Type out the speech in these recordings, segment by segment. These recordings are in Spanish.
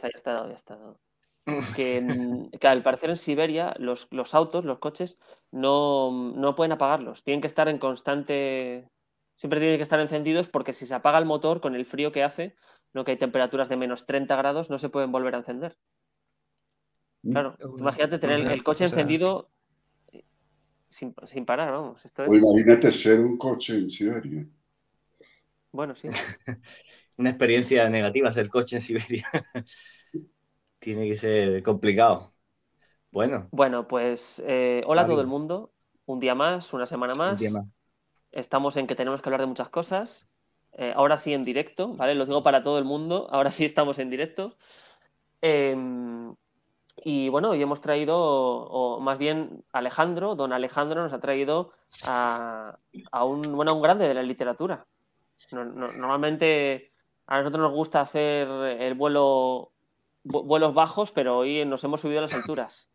ya está. Que al parecer en Siberia los autos, los coches, no pueden apagarlos. Tienen que estar en constante... Siempre tienen que estar encendidos porque si se apaga el motor con el frío que hace, ¿no? Que hay temperaturas de menos 30 grados, no se pueden volver a encender. Claro, imagínate tener el coche encendido sin parar, vamos. Esto O es... imagínate ser un coche en Siberia. Bueno, sí. Una experiencia negativa ser coche en Siberia. Tiene que ser complicado. Bueno, Bueno, pues hola a todo el Darío, mundo. Un día más, una semana un día más. más. Estamos en que tenemos que hablar de muchas cosas. Ahora sí en directo, ¿vale? Lo digo para todo el mundo. Ahora sí estamos en directo. Y bueno, hoy hemos traído, o más bien Alejandro, don Alejandro, nos ha traído a un grande de la literatura. Normalmente a nosotros nos gusta hacer vuelos bajos, pero hoy nos hemos subido a las alturas.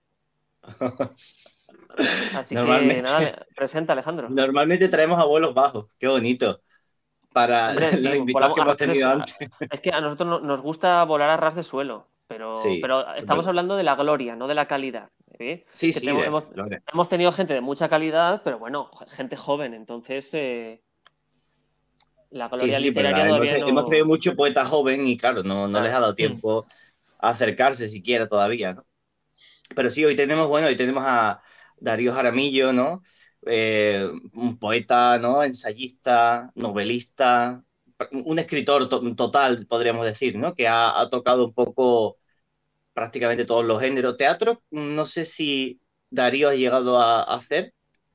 Así que Normalmente, nada, presenta Alejandro. normalmente traemos abuelos bajos. Qué bonito. Para Hombre, los sí, invitados que hemos tenido antes. es que a nosotros nos gusta volar a ras de suelo, pero Sí, es estamos verdad. hablando de la gloria, no de la calidad. ¿Eh? Sí, Que sí, Lore. hemos tenido gente de mucha calidad, pero bueno, gente joven, entonces la Sí, gloria sí, sí, pero literaria todavía hemos traído no... mucho poeta joven y claro, no les ha Claro. dado tiempo a acercarse siquiera todavía, ¿no? Pero sí, hoy tenemos a Darío Jaramillo, ¿no? Un poeta, ¿no? Ensayista, novelista, un escritor total, podríamos decir, ¿no? Que ha tocado un poco prácticamente todos los géneros. Teatro, no sé si Darío ha llegado a hacer.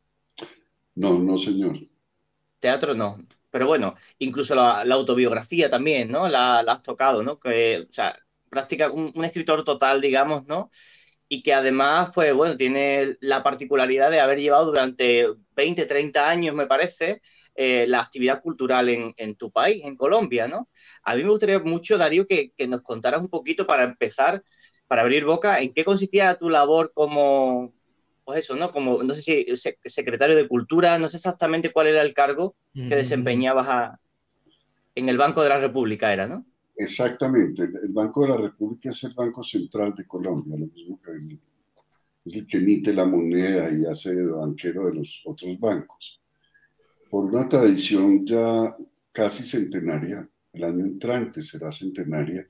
No, no, señor. Teatro no. Pero bueno, incluso la autobiografía también, ¿no? La has tocado, ¿no? Que, o sea, un escritor total, digamos, ¿no? Y que además, pues bueno, tiene la particularidad de haber llevado durante 20, 30 años, me parece, la actividad cultural en tu país, en Colombia, ¿no? A mí me gustaría mucho, Darío, que nos contaras un poquito para empezar, para abrir boca, en qué consistía tu labor como, pues eso, ¿no? Como, no sé si secretario de Cultura, no sé exactamente cuál era el cargo que desempeñabas en el Banco de la República, era, ¿no? Exactamente. El Banco de la República es el Banco Central de Colombia, lo mismo que es el que emite la moneda y hace de banquero de los otros bancos. Por una tradición ya casi centenaria, el año entrante será centenaria,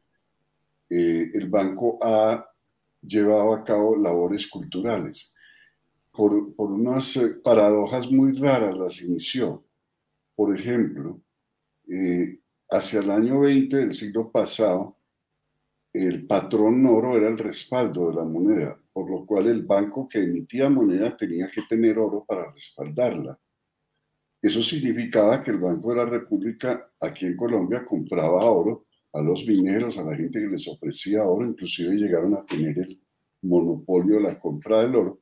el banco ha llevado a cabo labores culturales. Por unas paradojas muy raras las inició. Por ejemplo, hacia el año 20 del siglo pasado, el patrón oro era el respaldo de la moneda, por lo cual el banco que emitía moneda tenía que tener oro para respaldarla. Eso significaba que el Banco de la República aquí en Colombia compraba oro a los mineros, a la gente que les ofrecía oro, inclusive llegaron a tener el monopolio de la compra del oro.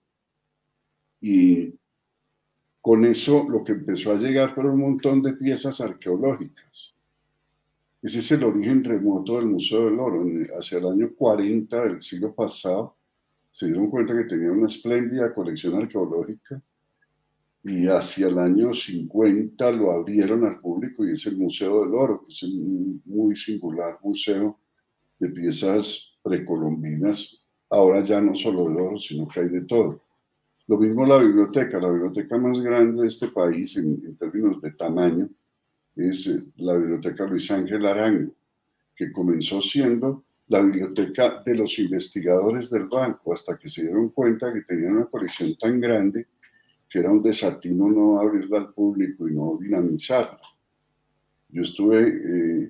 Y con eso lo que empezó a llegar fueron un montón de piezas arqueológicas. Ese es el origen remoto del Museo del Oro. Hacia el año 40 del siglo pasado se dieron cuenta que tenían una espléndida colección arqueológica y hacia el año 50 lo abrieron al público y es el Museo del Oro, que es un muy singular museo de piezas precolombinas, ahora ya no solo de oro, sino que hay de todo. Lo mismo la biblioteca más grande de este país en términos de tamaño es la Biblioteca Luis Ángel Arango, que comenzó siendo la biblioteca de los investigadores del banco, hasta que se dieron cuenta que tenían una colección tan grande que era un desatino no abrirla al público y no dinamizarla. Yo estuve,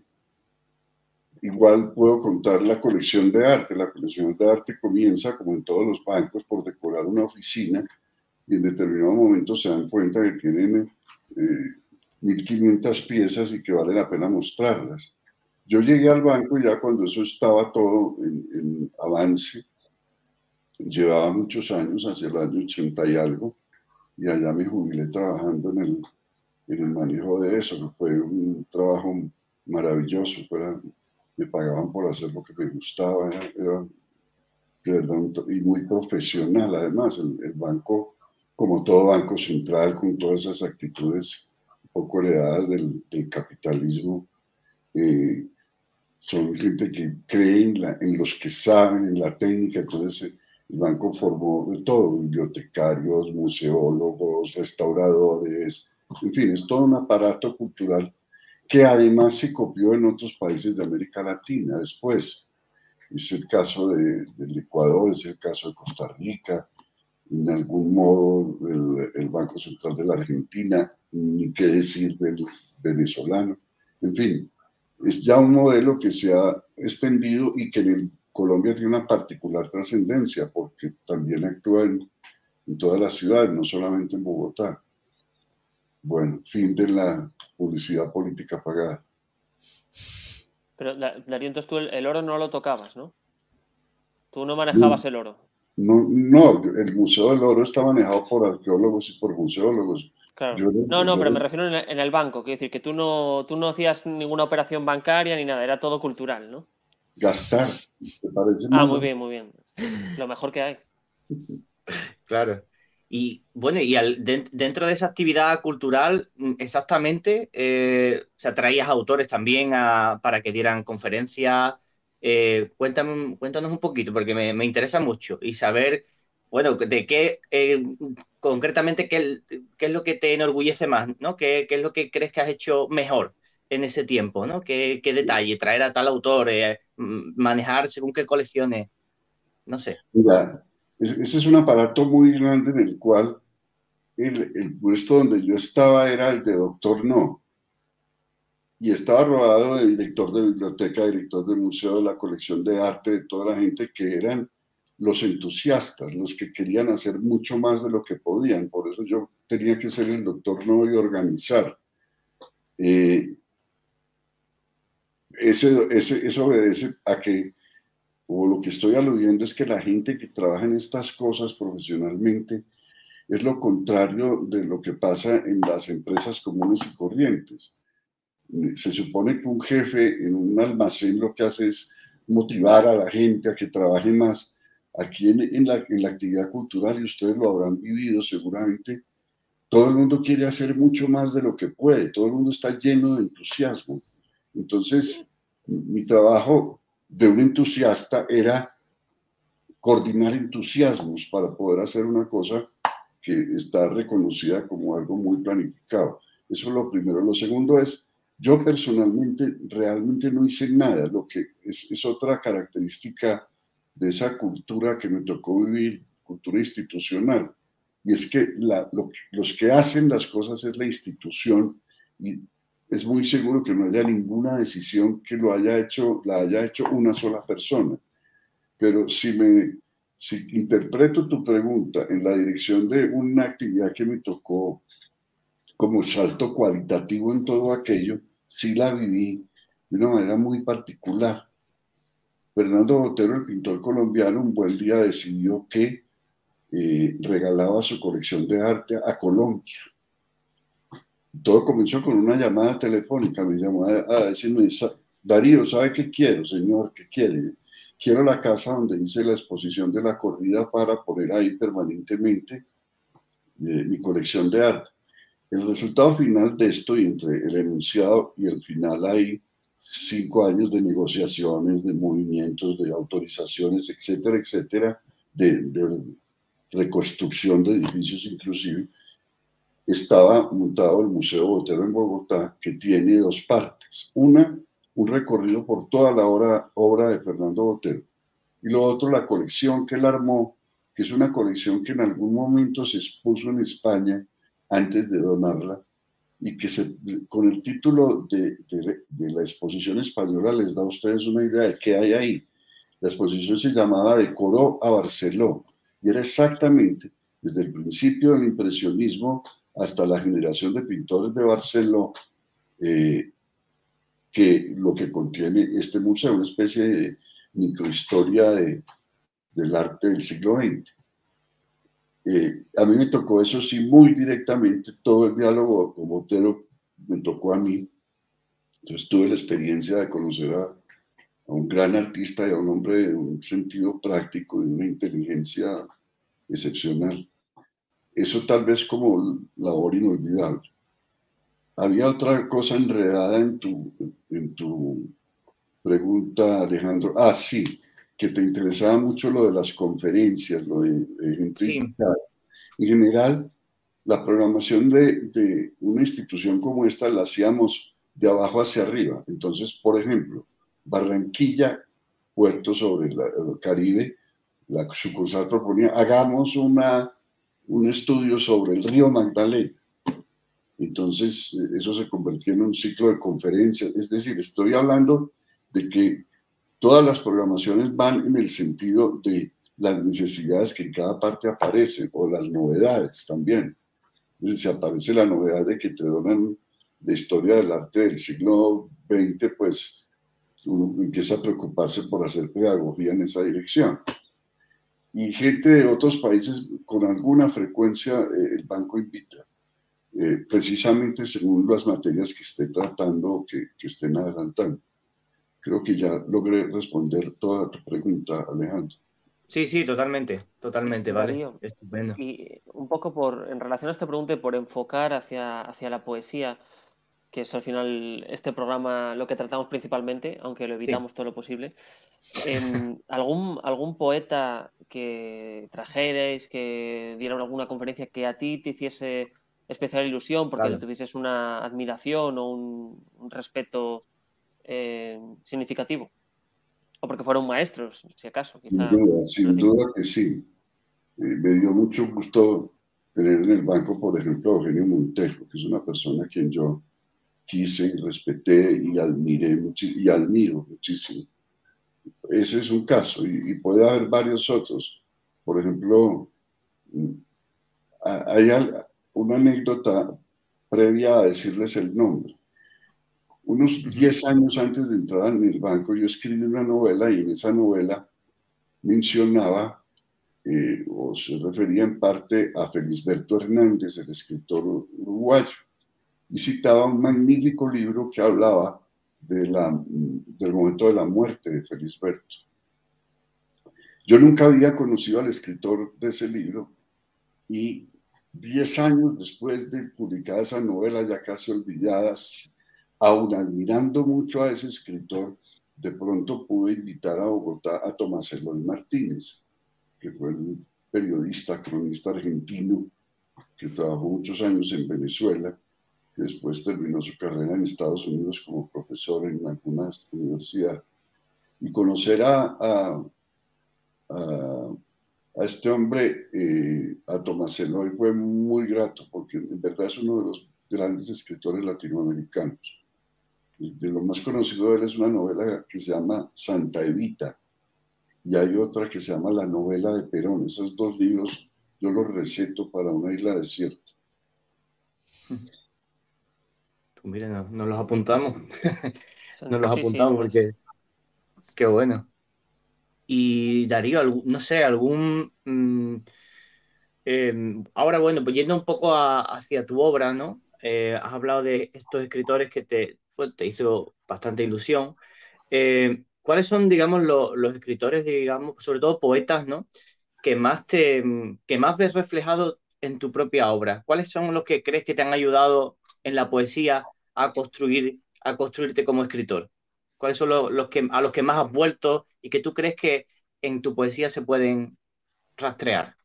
igual puedo contar la colección de arte. La colección de arte comienza, como en todos los bancos, por decorar una oficina y en determinado momento se dan cuenta que tienen 1.500 piezas y que vale la pena mostrarlas. Yo llegué al banco ya cuando eso estaba todo en avance, llevaba muchos años, hacia el año 80 y algo, y allá me jubilé trabajando en el manejo de eso, que fue un trabajo maravilloso, me pagaban por hacer lo que me gustaba, era de verdad, y muy profesional además, el banco, como todo banco central, con todas esas actitudes un poco heredadas del capitalismo, son gente que cree en los que saben, en la técnica. Entonces el banco formó de todo, bibliotecarios, museólogos, restauradores, en fin, es todo un aparato cultural que además se copió en otros países de América Latina después. Es el caso del Ecuador, es el caso de Costa Rica, en algún modo el Banco Central de la Argentina, ni qué decir del venezolano. En fin, es ya un modelo que se ha extendido y que en Colombia tiene una particular trascendencia porque también actúa en todas las ciudades, no solamente en Bogotá. Bueno, fin de la publicidad política pagada. Pero, Darío, entonces tú el oro no lo tocabas, ¿no? Tú no manejabas el oro. No, el Museo del Oro está manejado por arqueólogos y por museólogos. Claro. Pero me refiero en el banco. Quiero decir que tú no hacías ninguna operación bancaria ni nada, era todo cultural, ¿no? Gastar, ¿te parece mal? Muy bien, muy bien. Lo mejor que hay. Claro. Y bueno, y dentro de esa actividad cultural, exactamente, o sea, traías autores también para que dieran conferencias. Cuéntanos un poquito, porque me interesa mucho y saber, bueno, de qué, concretamente, qué es lo que te enorgullece más, ¿no? ¿Qué es lo que crees que has hecho mejor en ese tiempo, ¿no? ¿Qué detalle? Traer a tal autor, manejar según qué colecciones, no sé. Mira, ese es un aparato muy grande en el cual el puesto donde yo estaba era el de doctor no. Y estaba rodeado de director de biblioteca, director de museo, de la colección de arte, de toda la gente que eran los entusiastas, los que querían hacer mucho más de lo que podían. Por eso yo tenía que ser el doctor no y organizar. Eso obedece a que, o lo que estoy aludiendo es que la gente que trabaja en estas cosas profesionalmente es lo contrario de lo que pasa en las empresas comunes y corrientes. Se supone que un jefe en un almacén lo que hace es motivar a la gente a que trabaje más. Aquí en la actividad cultural, y ustedes lo habrán vivido seguramente, todo el mundo quiere hacer mucho más de lo que puede, todo el mundo está lleno de entusiasmo. Entonces, mi trabajo de un entusiasta era coordinar entusiasmos para poder hacer una cosa que está reconocida como algo muy planificado. Eso es lo primero. Lo segundo es, yo personalmente realmente no hice nada, lo que es otra característica de esa cultura que me tocó vivir, cultura institucional, y es que los que hacen las cosas es la institución, y es muy seguro que no haya ninguna decisión que la haya hecho una sola persona. Pero si interpreto tu pregunta en la dirección de una actividad que me tocó como salto cualitativo en todo aquello, sí la viví de una manera muy particular. Fernando Botero, el pintor colombiano, un buen día decidió que regalaba su colección de arte a Colombia. Todo comenzó con una llamada telefónica, me llamó a decirme, Darío, ¿sabe qué quiero, señor? ¿Qué quiere? Quiero la casa donde hice la exposición de la corrida para poner ahí permanentemente mi colección de arte. El resultado final de esto, y entre el enunciado y el final hay 5 años de negociaciones, de movimientos, de autorizaciones, etcétera, etcétera, de reconstrucción de edificios inclusive. Estaba montado el Museo Botero en Bogotá, que tiene 2 partes. Una, un recorrido por toda la obra de Fernando Botero. Y lo otro, la colección que él armó, que es una colección que en algún momento se expuso en España antes de donarla, y que con el título de la exposición española les da a ustedes una idea de qué hay ahí. La exposición se llamaba De Coró a Barceló, y era exactamente desde el principio del impresionismo hasta la generación de pintores de Barceló, que lo que contiene este museo, una especie de microhistoria del arte del siglo XX. A mí me tocó eso sí muy directamente, todo el diálogo con Botero me tocó a mí. Entonces tuve la experiencia de conocer a un gran artista y a un hombre de un sentido práctico y una inteligencia excepcional. Eso tal vez como labor inolvidable. Había otra cosa enredada en tu Pregunta Alejandro. Ah, sí, que te interesaba mucho lo de las conferencias, lo de gente Sí, invitada. En general, la programación de una institución como esta la hacíamos de abajo hacia arriba. Entonces, por ejemplo, Barranquilla, Puerto sobre el Caribe, la sucursal proponía, hagamos un estudio sobre el río Magdalena. Entonces, eso se convirtió en un ciclo de conferencias. Es decir, estoy hablando de que todas las programaciones van en el sentido de las necesidades que en cada parte aparecen o las novedades también. Entonces, si aparece la novedad de que te donan la historia del arte del siglo XX, pues uno empieza a preocuparse por hacer pedagogía en esa dirección. Y gente de otros países, con alguna frecuencia, el banco invita, precisamente según las materias que esté tratando o que estén adelantando. Creo que ya logré responder toda tu pregunta, Alejandro. sí, sí, totalmente, totalmente, vale. Darío, Estupendo. y un poco en relación a esta pregunta y por enfocar hacia la poesía, que es al final este programa lo que tratamos principalmente, aunque lo Sí. evitamos todo lo posible. ¿Algún poeta que trajerais, que diera alguna conferencia que a ti te hiciese especial ilusión porque le Claro. tuvieses una admiración o un respeto significativo? O porque fuera un maestro, si acaso, quizá para Sin ti. duda que sí. Me dio mucho gusto tener en el banco, por ejemplo, a Eugenio Montejo, que es una persona a quien yo quise y respeté y admiré y admiro muchísimo. Ese es un caso y puede haber varios otros. Por ejemplo, hay una anécdota previa a decirles el nombre. Unos 10 años antes de entrar en el banco, yo escribí una novela y en esa novela mencionaba o se refería en parte a Felisberto Hernández, el escritor uruguayo, y citaba un magnífico libro que hablaba del momento de la muerte de Felisberto. Yo nunca había conocido al escritor de ese libro y 10 años después de publicar esa novela, ya casi olvidada, aún admirando mucho a ese escritor, de pronto pude invitar a Bogotá a Tomás Eloy Martínez, que fue un periodista, cronista argentino, que trabajó muchos años en Venezuela, que después terminó su carrera en Estados Unidos como profesor en alguna universidad. Y conocer a este hombre, a Tomás Eloy, fue muy grato, porque en verdad es uno de los grandes escritores latinoamericanos. De lo más conocido de él es una novela que se llama Santa Evita, y hay otra que se llama La novela de Perón. Esos dos libros yo los receto para una isla desierta. Pues mira, nos los apuntamos. Nos los Sí, sí, apuntamos porque qué bueno. Y Darío, no sé, ahora bueno, pues yendo un poco hacia tu obra, ¿no? Has hablado de estos escritores que pues, te hizo bastante ilusión. ¿Cuáles son, digamos, los escritores, digamos, sobre todo poetas, ¿no? Que más ves reflejado en tu propia obra? ¿Cuáles son los que crees que te han ayudado en la poesía a construirte como escritor? ¿Cuáles son a los que más has vuelto y que tú crees que en tu poesía se pueden rastrear?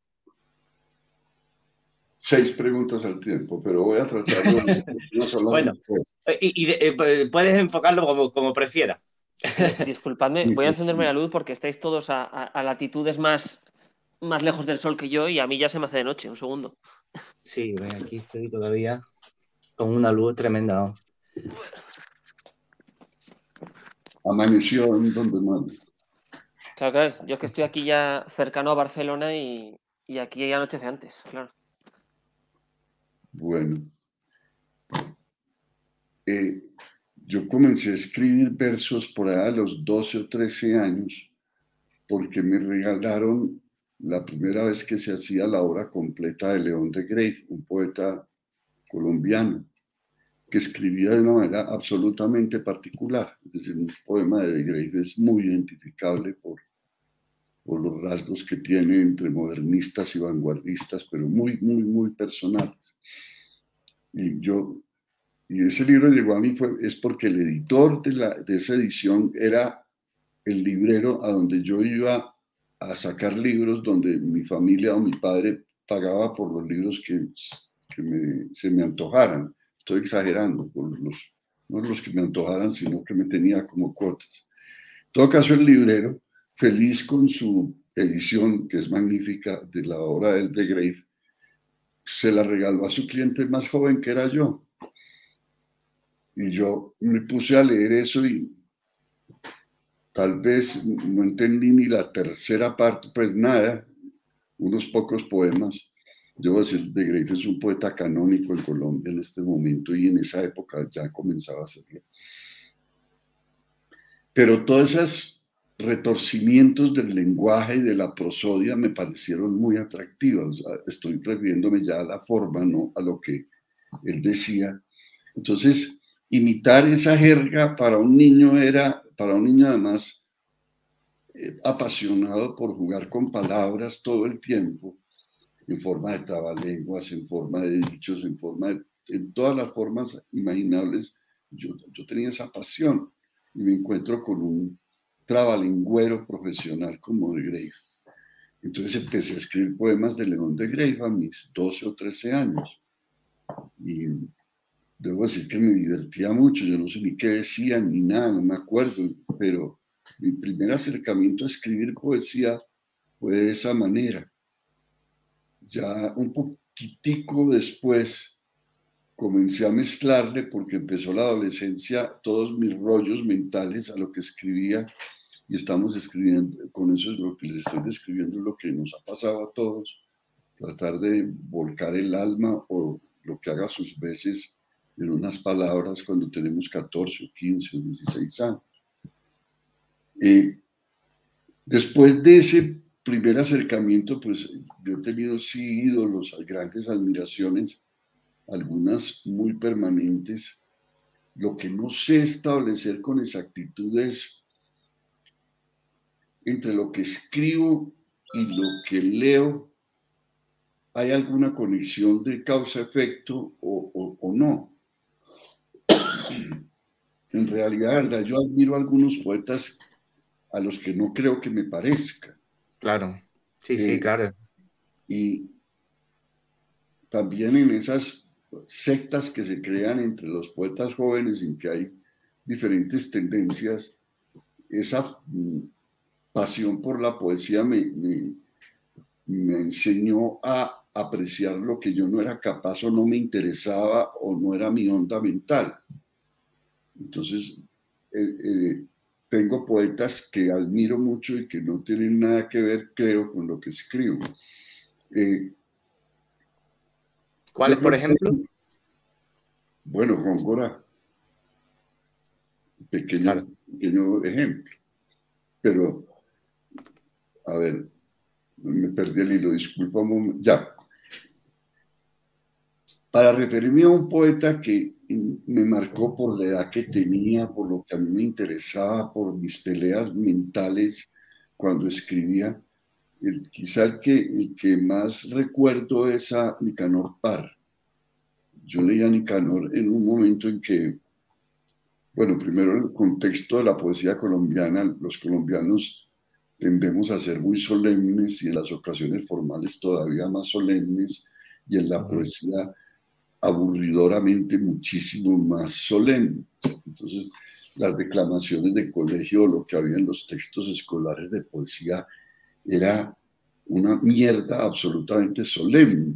6 preguntas al tiempo, pero voy a tratar de una sola Bueno, respuesta. puedes enfocarlo como prefieras. disculpadme, Sí, voy a sí, encenderme la luz porque estáis todos a latitudes más lejos del sol que yo y a mí ya se me hace de noche. Un segundo. Sí, ven, aquí estoy todavía con una luz tremenda, ¿no? amaneció en donde manda. Claro, claro, yo es que estoy aquí ya cercano a Barcelona y aquí anochece antes, claro. Bueno, yo comencé a escribir versos por allá a los 12 o 13 años porque me regalaron la primera vez que se hacía la obra completa de León de Greiff, un poeta colombiano que escribía de una manera absolutamente particular. Es decir, un poema de Greiff es muy identificable por los rasgos que tiene entre modernistas y vanguardistas, pero muy, muy, muy personales. Y yo Y ese libro llegó a mí es porque el editor de esa edición era el librero a donde yo iba a sacar libros, donde mi familia o mi padre pagaba por los libros que se me antojaran. Estoy exagerando, no los que me antojaran, sino que me tenía como cuotas. En todo caso, el librero, feliz con su edición, que es magnífica, de la obra de Grave, se la regaló a su cliente más joven, que era yo. Y yo me puse a leer eso y tal vez no entendí ni la tercera parte, pues nada, unos pocos poemas. Debo decir, de Grave es un poeta canónico en Colombia en este momento y en esa época ya comenzaba a serlo. Pero todos esos retorcimientos del lenguaje y de la prosodia me parecieron muy atractivos. Estoy refiriéndome ya a la forma, no a lo que él decía. Entonces, imitar esa jerga para un niño además apasionado por jugar con palabras todo el tiempo, en forma de trabalenguas, en forma de dichos, en todas las formas imaginables. Yo tenía esa pasión y me encuentro con un trabalengüero profesional como de Grave. Entonces empecé a escribir poemas de León de Grave a mis 12 o 13 años. Y debo decir que me divertía mucho, yo no sé ni qué decían ni nada, no me acuerdo, pero mi primer acercamiento a escribir poesía fue de esa manera. Ya un poquitico después comencé a mezclarle, porque empezó la adolescencia, todos mis rollos mentales a lo que escribía, y estamos escribiendo, con eso es lo que les estoy describiendo, lo que nos ha pasado a todos, tratar de volcar el alma o lo que haga sus veces en unas palabras cuando tenemos 14 o 15 o 16 años. Después de ese primer acercamiento, pues yo he tenido sí ídolos, grandes admiraciones, algunas muy permanentes. Lo que no sé establecer con exactitud es entre lo que escribo y lo que leo, ¿hay alguna conexión de causa-efecto o no? En realidad, verdad, yo admiro a algunos poetas a los que no creo que me parezca. Claro, sí, claro. Y también en esas sectas que se crean entre los poetas jóvenes, en que hay diferentes tendencias, esa pasión por la poesía me enseñó a apreciar lo que yo no era capaz o no me interesaba o no era mi onda mental. Entonces, tengo poetas que admiro mucho y que no tienen nada que ver, creo, con lo que escribo. ¿Cuáles, por ejemplo? Bueno, Góngora, pequeño ejemplo. Pero, a ver, me perdí el hilo, disculpa un momento. Ya. Para referirme a un poeta que me marcó por la edad que tenía, por lo que a mí me interesaba, por mis peleas mentales cuando escribía, quizá el que más recuerdo es a Nicanor Parr. Yo leía a Nicanor en un momento en que, bueno, primero en el contexto de la poesía colombiana, los colombianos tendemos a ser muy solemnes y en las ocasiones formales todavía más solemnes, y en la poesía aburridoramente muchísimo más solemne. Entonces, las declamaciones de colegio, lo que había en los textos escolares de poesía, era una mierda absolutamente solemne,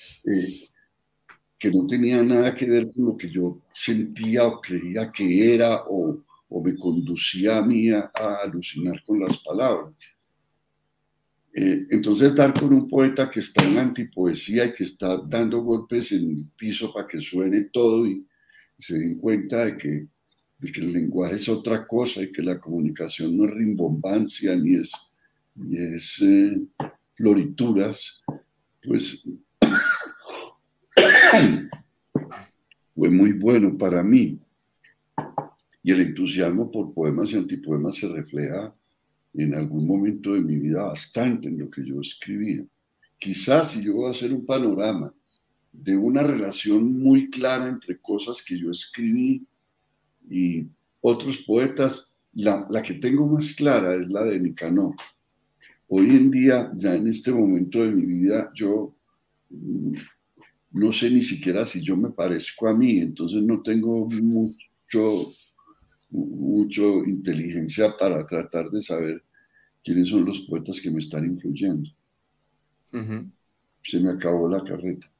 que no tenía nada que ver con lo que yo sentía o creía que era o me conducía a mí a alucinar con las palabras. Entonces, dar con un poeta que está en la antipoesía y que está dando golpes en el piso para que suene todo y se den cuenta de que el lenguaje es otra cosa y que la comunicación no es rimbombancia ni es florituras, pues fue muy bueno para mí. Y el entusiasmo por poemas y antipoemas se refleja en algún momento de mi vida bastante en lo que yo escribía. Quizás si yo voy a hacer un panorama de una relación muy clara entre cosas que yo escribí y otros poetas. La que tengo más clara es la de Nicanor. Hoy en día, ya en este momento de mi vida, yo no sé ni siquiera si yo me parezco a mí, entonces no tengo mucho inteligencia para tratar de saber quiénes son los poetas que me están influyendo. Se me acabó la carreta.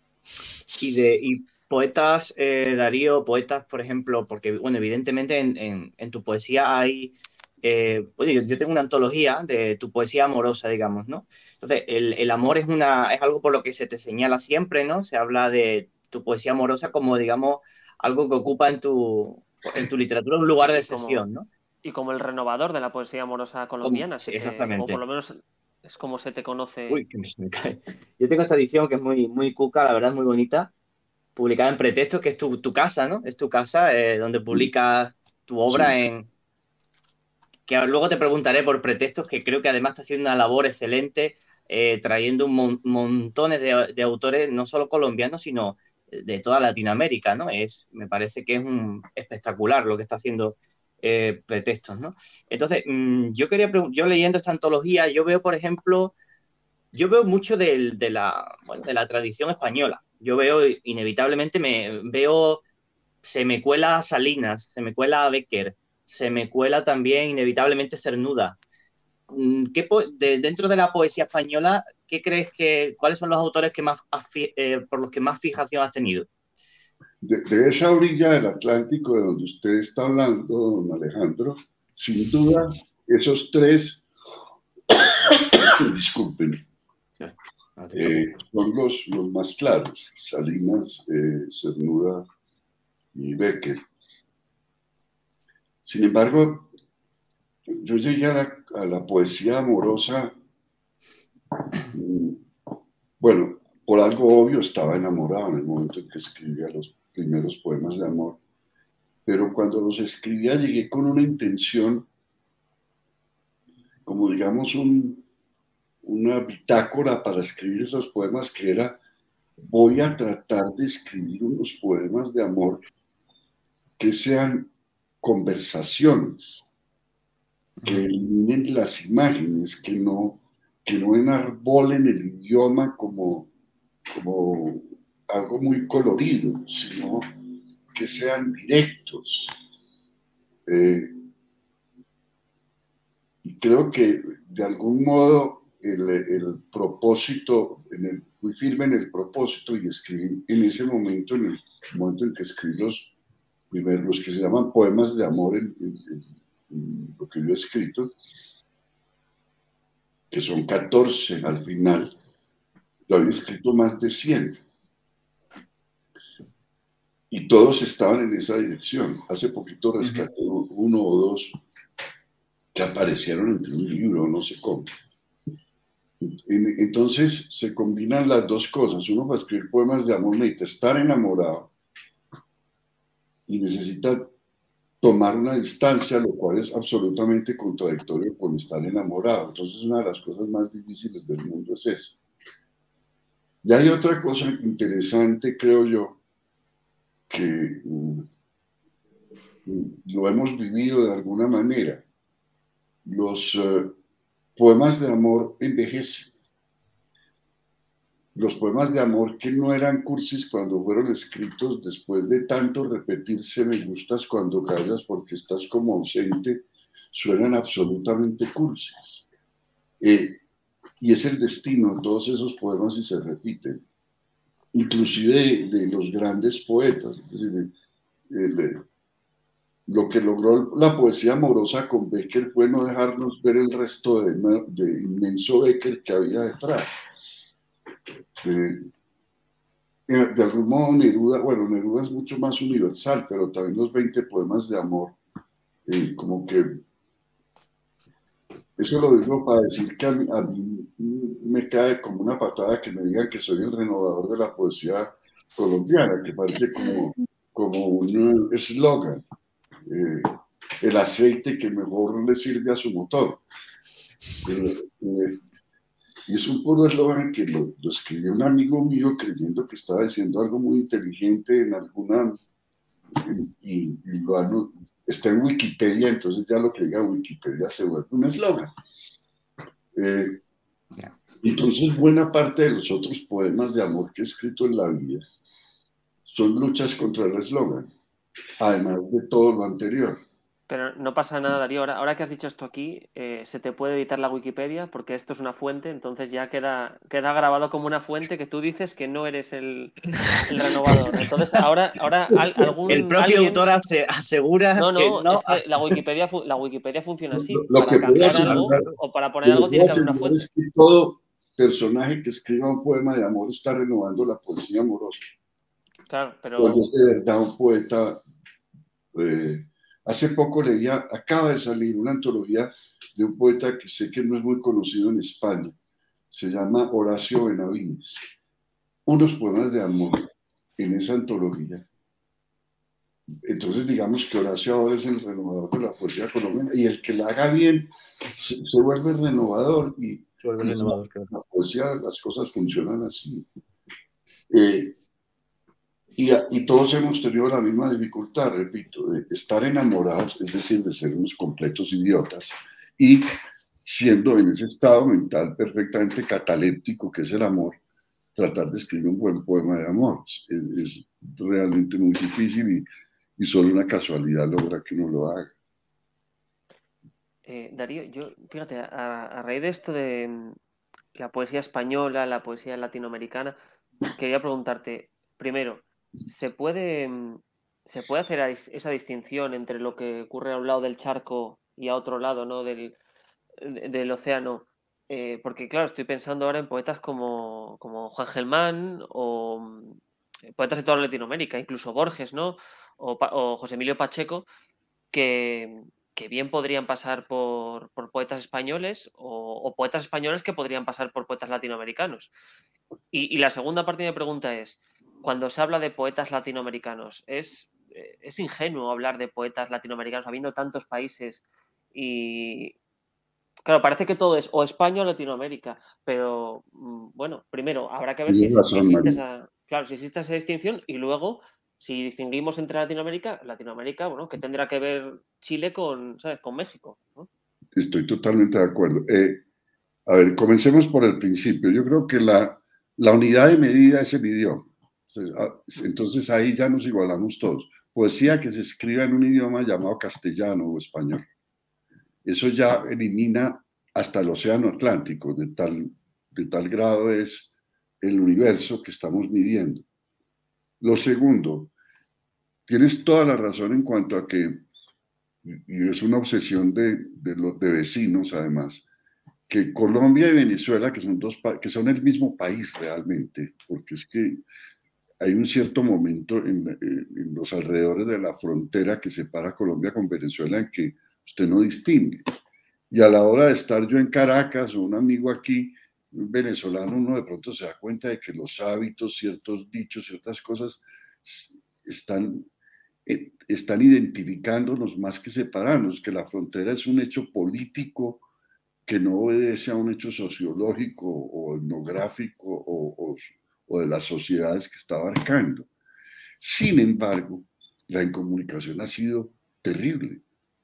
Y poetas, Darío, poetas, por ejemplo, porque, bueno, evidentemente en tu poesía hay... oye, yo tengo una antología de tu poesía amorosa, digamos, ¿no? Entonces, el amor es algo por lo que se te señala siempre, ¿no? Se habla de tu poesía amorosa como, digamos, algo que ocupa en tu literatura un lugar de excepción, ¿no? Y como el renovador de la poesía amorosa colombiana, Sí, exactamente. o por lo menos es como se te conoce. Uy, que se me cae. Yo tengo esta edición que es muy, muy cuca, la verdad, muy bonita, publicada en Pretextos, que es tu casa, ¿no? Es tu casa donde publicas tu obra Sí. Que luego te preguntaré por Pretextos, que creo que además está haciendo una labor excelente, trayendo montones de autores, no solo colombianos, sino de toda Latinoamérica, ¿no? Me parece que es espectacular lo que está haciendo Pretextos, ¿no? Entonces, yo leyendo esta antología, yo veo, por ejemplo, mucho de la tradición española. Yo veo, inevitablemente, se me cuela Salinas, se me cuela Bécquer, se me cuela también inevitablemente Cernuda. Dentro de la poesía española, cuáles son los autores que por los que más fijación has tenido? De esa orilla del Atlántico de donde usted está hablando, don Alejandro, sin duda, esos tres, disculpen, son los más claros: Salinas, Cernuda y Bécquer. Sin embargo, yo llegué a la poesía amorosa, bueno, por algo obvio estaba enamorado en el momento en que escribía los primeros poemas de amor, pero cuando los escribía llegué con una intención, como digamos una bitácora para escribir esos poemas, que era: voy a tratar de escribir unos poemas de amor que sean conversaciones, que eliminen las imágenes, que no enarbolen el idioma como algo muy colorido, sino que sean directos. Y creo que de algún modo el propósito, fui firme en el propósito y escribí en ese momento, en el momento en que escribí los que se llaman poemas de amor, en lo que yo he escrito, que son 14 al final. Lo había escrito más de 100. Y todos estaban en esa dirección. Hace poquito rescaté uno o dos que aparecieron entre un libro, no sé cómo. Entonces se combinan las dos cosas. Uno, para escribir poemas de amor, necesita estar enamorado y necesita tomar una distancia, lo cual es absolutamente contradictorio con estar enamorado. Entonces, una de las cosas más difíciles del mundo es esa. Y hay otra cosa interesante, creo yo, que lo hemos vivido de alguna manera. Los poemas de amor envejecen. Los poemas de amor que no eran cursis cuando fueron escritos, después de tanto repetirse me gustas cuando callas porque estás como ausente, suenan absolutamente cursis. Y es el destino de todos esos poemas y se repiten. Inclusive de los grandes poetas. Es decir, lo que logró la poesía amorosa con Bécquer fue no dejarnos ver el resto de inmenso Bécquer que había detrás. De algún modo Neruda es mucho más universal, pero también los 20 poemas de amor, como que eso lo digo para decir que a mí me cae como una patada que me digan que soy el renovador de la poesía colombiana, que parece como un eslogan, el aceite que mejor le sirve a su motor. Y es un puro eslogan que lo escribió un amigo mío creyendo que estaba diciendo algo muy inteligente en alguna... Y está en Wikipedia, entonces ya lo que diga Wikipedia se vuelve un eslogan. Entonces buena parte de los otros poemas de amor que he escrito en la vida son luchas contra el eslogan, además de todo lo anterior. Pero no pasa nada, Darío. Ahora que has dicho esto aquí, se te puede editar la Wikipedia porque esto es una fuente, entonces ya queda grabado como una fuente que tú dices que no eres el renovador. Entonces, ahora el propio autor asegura no, que no. es que la Wikipedia funciona así. Lo Para que cambiar algo o para poner algo tiene que haber una fuente. Es que todo personaje que escriba un poema de amor está renovando la poesía amorosa. Claro, pero... Cuando es de verdad un poeta... hace poco acaba de salir una antología de un poeta que sé que no es muy conocido en España, se llama Horacio Benavides. Unos poemas de amor en esa antología. Entonces digamos que Horacio ahora es el renovador de la poesía colombiana y el que la haga bien se vuelve renovador y la poesía, las cosas funcionan así. Y todos hemos tenido la misma dificultad, repito, de estar enamorados, es decir, de ser unos completos idiotas, y siendo en ese estado mental perfectamente cataléptico que es el amor, tratar de escribir un buen poema de amor. Es realmente muy difícil y solo una casualidad logra que uno lo haga. Darío, fíjate, a raíz de esto de la poesía española, la poesía latinoamericana, quería preguntarte, primero, ¿se puede hacer esa distinción entre lo que ocurre a un lado del charco y a otro lado, ¿no? del océano? Porque, claro, estoy pensando ahora en poetas como Juan Gelmán o poetas de toda Latinoamérica, incluso Borges, ¿no? O José Emilio Pacheco, que bien podrían pasar por poetas españoles o poetas españoles que podrían pasar por poetas latinoamericanos. Y la segunda parte de mi pregunta es, cuando se habla de poetas latinoamericanos, ¿es ingenuo hablar de poetas latinoamericanos habiendo tantos países? Y claro, parece que todo es o España o Latinoamérica, pero bueno, primero habrá que ver si existe esa distinción y luego si distinguimos entre Latinoamérica, bueno, que tendrá que ver Chile con, ¿sabes?, con México, ¿no? Estoy totalmente de acuerdo. A ver, comencemos por el principio. Yo creo que la unidad de medida es el idioma. Entonces ahí ya nos igualamos todos. Poesía que se escriba en un idioma llamado castellano o español. Eso ya elimina hasta el océano Atlántico, de tal grado es el universo que estamos midiendo. Lo segundo, tienes toda la razón en cuanto a que, y es una obsesión de vecinos además, que Colombia y Venezuela, que son el mismo país realmente, porque es que hay un cierto momento en los alrededores de la frontera que separa Colombia con Venezuela en que usted no distingue. Y a la hora de estar yo en Caracas o un amigo aquí, un venezolano, uno de pronto se da cuenta de que los hábitos, ciertos dichos, ciertas cosas están identificándonos más que separándonos, que la frontera es un hecho político que no obedece a un hecho sociológico o etnográfico o de las sociedades que está abarcando. Sin embargo, la incomunicación ha sido terrible.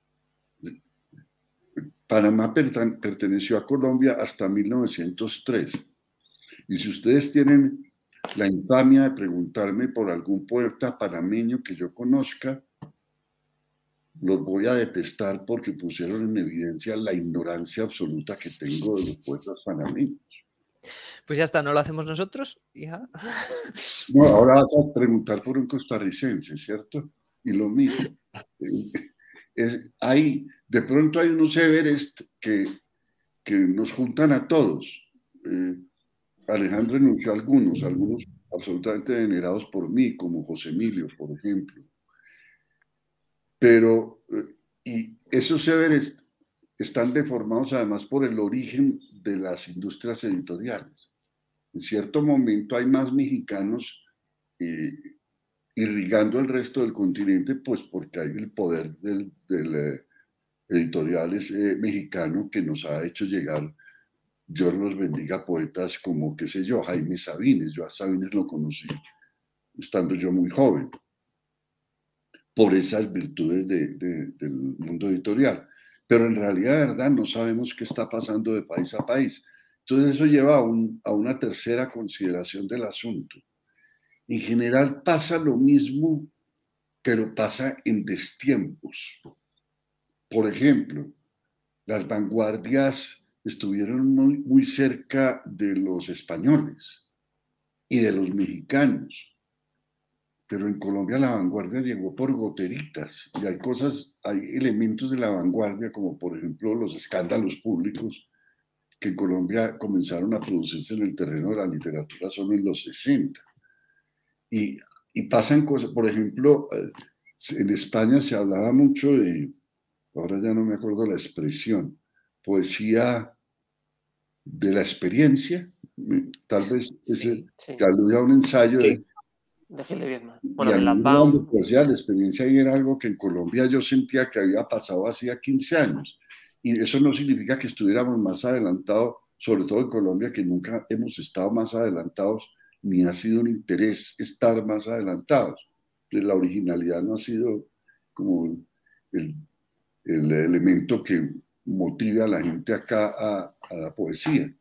Panamá perteneció a Colombia hasta 1903. Y si ustedes tienen la infamia de preguntarme por algún poeta panameño que yo conozca, los voy a detestar porque pusieron en evidencia la ignorancia absoluta que tengo de los poetas panameños. Pues ya está, ¿no lo hacemos nosotros? ¿Ya? No, ahora vas a preguntar por un costarricense, ¿cierto? Y lo mismo. De pronto hay unos Everest que nos juntan a todos. Alejandro enunció algunos absolutamente venerados por mí, como José Emilio, por ejemplo. Pero, y esos Everest están deformados además por el origen de las industrias editoriales. En cierto momento hay más mexicanos irrigando el resto del continente, pues porque hay el poder del editorial mexicano que nos ha hecho llegar Dios los bendiga, poetas como, qué sé yo, Jaime Sabines. Yo a Sabines lo conocí estando yo muy joven, por esas virtudes del mundo editorial. Pero en realidad, de verdad, no sabemos qué está pasando de país a país. Entonces eso lleva a una tercera consideración del asunto. En general pasa lo mismo, pero pasa en destiempos. Por ejemplo, las vanguardias estuvieron muy cerca de los españoles y de los mexicanos. Pero en Colombia la vanguardia llegó por goteritas y hay elementos de la vanguardia, como por ejemplo los escándalos públicos, que en Colombia comenzaron a producirse en el terreno de la literatura solo en los 60. Y, y pasan cosas, por ejemplo, en España se hablaba mucho de, ahora ya no me acuerdo la expresión, poesía de la experiencia, tal vez ese que alude a un ensayo de Gil de Viedma. Bueno, y a mí hablando poesía, la experiencia ahí era algo que en Colombia yo sentía que había pasado hacía 15 años. Y eso no significa que estuviéramos más adelantados, sobre todo en Colombia, que nunca hemos estado más adelantados, ni ha sido un interés estar más adelantados. La originalidad no ha sido como el elemento que motive a la gente acá a la poesía.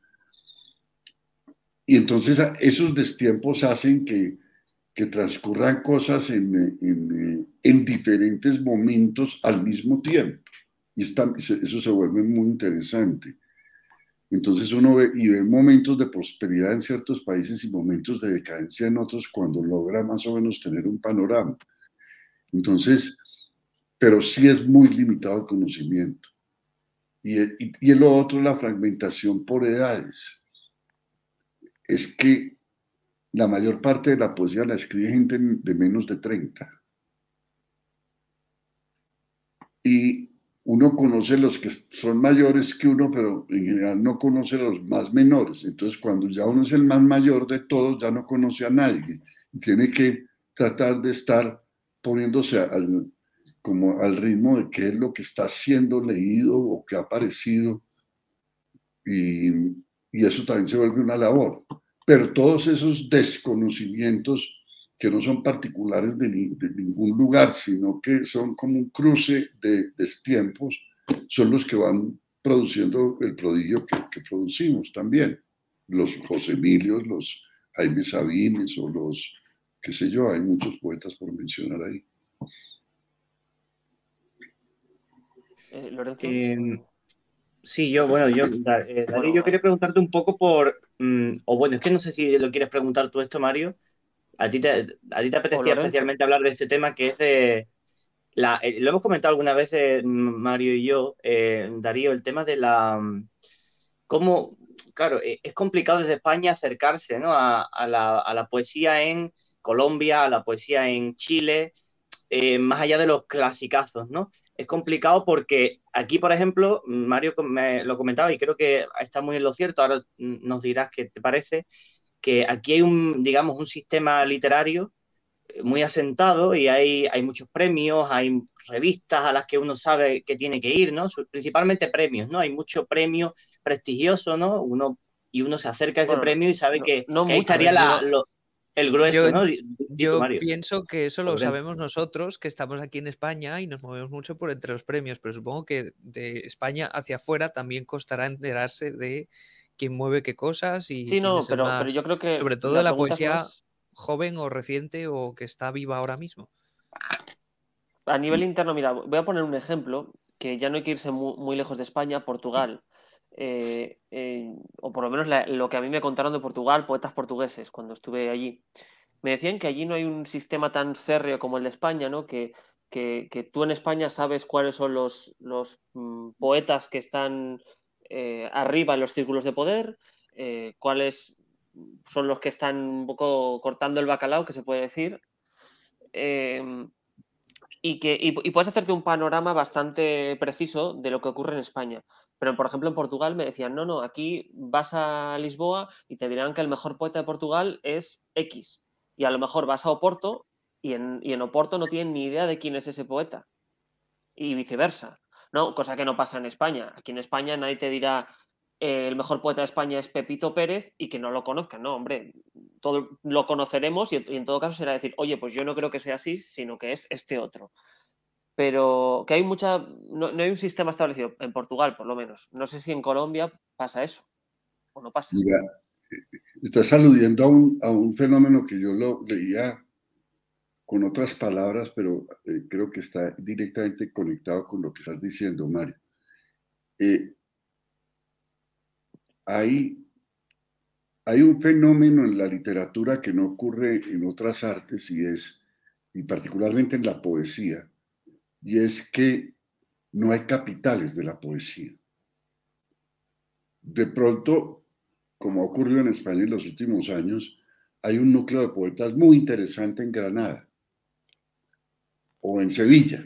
Y entonces esos destiempos hacen que transcurran cosas en diferentes momentos al mismo tiempo. Y eso se vuelve muy interesante. Entonces uno ve momentos de prosperidad en ciertos países y momentos de decadencia en otros cuando logra más o menos tener un panorama. Entonces, pero sí es muy limitado el conocimiento. Y lo otro, la fragmentación por edades. Es que la mayor parte de la poesía la escribe gente de menos de 30. Y uno conoce los que son mayores que uno, pero en general no conoce a los más menores. Entonces, cuando ya uno es el más mayor de todos, ya no conoce a nadie. Tiene que tratar de estar poniéndose como al ritmo de qué es lo que está siendo leído o que ha aparecido. Y eso también se vuelve una labor. Pero todos esos desconocimientos que no son particulares de ningún lugar, sino que son como un cruce de destiempos, son los que van produciendo el prodigio que producimos también. Los José Emilios, los Jaime Sabines o los, qué sé yo, hay muchos poetas por mencionar ahí. Lorenzo. Sí, Darío, yo quería preguntarte un poco o bueno, es que no sé si lo quieres preguntar tú esto, Mario. A ti te apetecía especialmente hablar de este tema que es lo hemos comentado algunas veces, Mario y yo, Darío, el tema de cómo, claro, es complicado desde España acercarse, ¿no? a la poesía en Colombia, a la poesía en Chile, más allá de los clasicazos, ¿no? Es complicado porque aquí, por ejemplo, Mario me lo comentaba y creo que está muy en lo cierto, ahora nos dirás qué te parece, que aquí hay digamos, un sistema literario muy asentado y hay muchos premios, hay revistas a las que uno sabe que tiene que ir, ¿no? Principalmente premios, ¿no? Hay mucho premio prestigioso, ¿no? Y uno se acerca a ese premio y sabe que ahí estaría el grueso, ¿no? Yo pienso que eso lo sabemos nosotros, que estamos aquí en España y nos movemos mucho por entre los premios, pero supongo que de España hacia afuera también costará enterarse de quién mueve qué cosas y sí, no, quién es el más, pero yo creo que sobre todo de la poesía joven o reciente o que está viva ahora mismo. A nivel interno, mira, voy a poner un ejemplo que ya no hay que irse muy lejos de España, Portugal. O por lo menos lo que a mí me contaron de Portugal, poetas portugueses, cuando estuve allí. Me decían que allí no hay un sistema tan férreo como el de España, ¿no? Que tú en España sabes cuáles son los poetas que están arriba en los círculos de poder, cuáles son los que están un poco cortando el bacalao, que se puede decir. Y puedes hacerte un panorama bastante preciso de lo que ocurre en España. Pero, por ejemplo, en Portugal me decían, no, aquí vas a Lisboa y te dirán que el mejor poeta de Portugal es X. Y a lo mejor vas a Oporto y en Oporto no tienen ni idea de quién es ese poeta. Y viceversa, ¿no? Cosa que no pasa en España. Aquí en España nadie te dirá el mejor poeta de España es Pepito Pérez y que no lo conozcan, ¿no? Hombre, todo lo conoceremos y en todo caso será decir, oye, pues yo no creo que sea así, sino que es este otro. Pero que hay no hay un sistema establecido, en Portugal por lo menos. No sé si en Colombia pasa eso o no pasa. Mira, estás aludiendo a un fenómeno que yo lo leía con otras palabras, pero creo que está directamente conectado con lo que estás diciendo, Mario. Hay un fenómeno en la literatura que no ocurre en otras artes y particularmente en la poesía, y es que no hay capitales de la poesía. De pronto, como ha ocurrido en España en los últimos años, hay un núcleo de poetas muy interesante en Granada o en Sevilla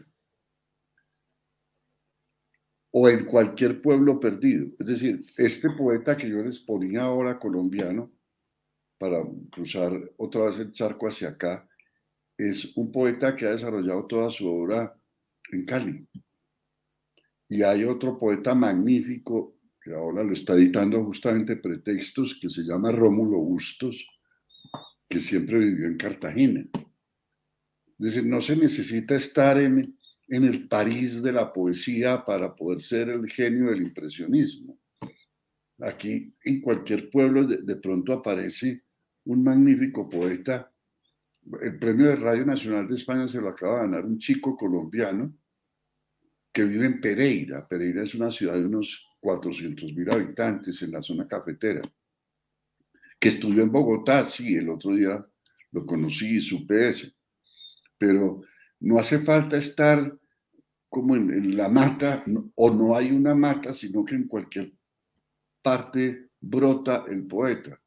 o en cualquier pueblo perdido. Es decir, este poeta que yo les ponía ahora, colombiano, para cruzar otra vez el charco hacia acá, es un poeta que ha desarrollado toda su obra en Cali. Y hay otro poeta magnífico, que ahora lo está editando justamente Pretextos, que se llama Rómulo Bustos, que siempre vivió en Cartagena. Es decir, no se necesita estar en el París de la poesía para poder ser el genio del impresionismo. Aquí, en cualquier pueblo, de pronto aparece un magnífico poeta. El premio de Radio Nacional de España se lo acaba de ganar un chico colombiano que vive en Pereira. Pereira es una ciudad de unos 400.000 habitantes en la zona cafetera, que estudió en Bogotá. Sí, el otro día lo conocí y supe eso, pero no hace falta estar como en la mata, o no hay una mata, sino que en cualquier parte brota el poeta.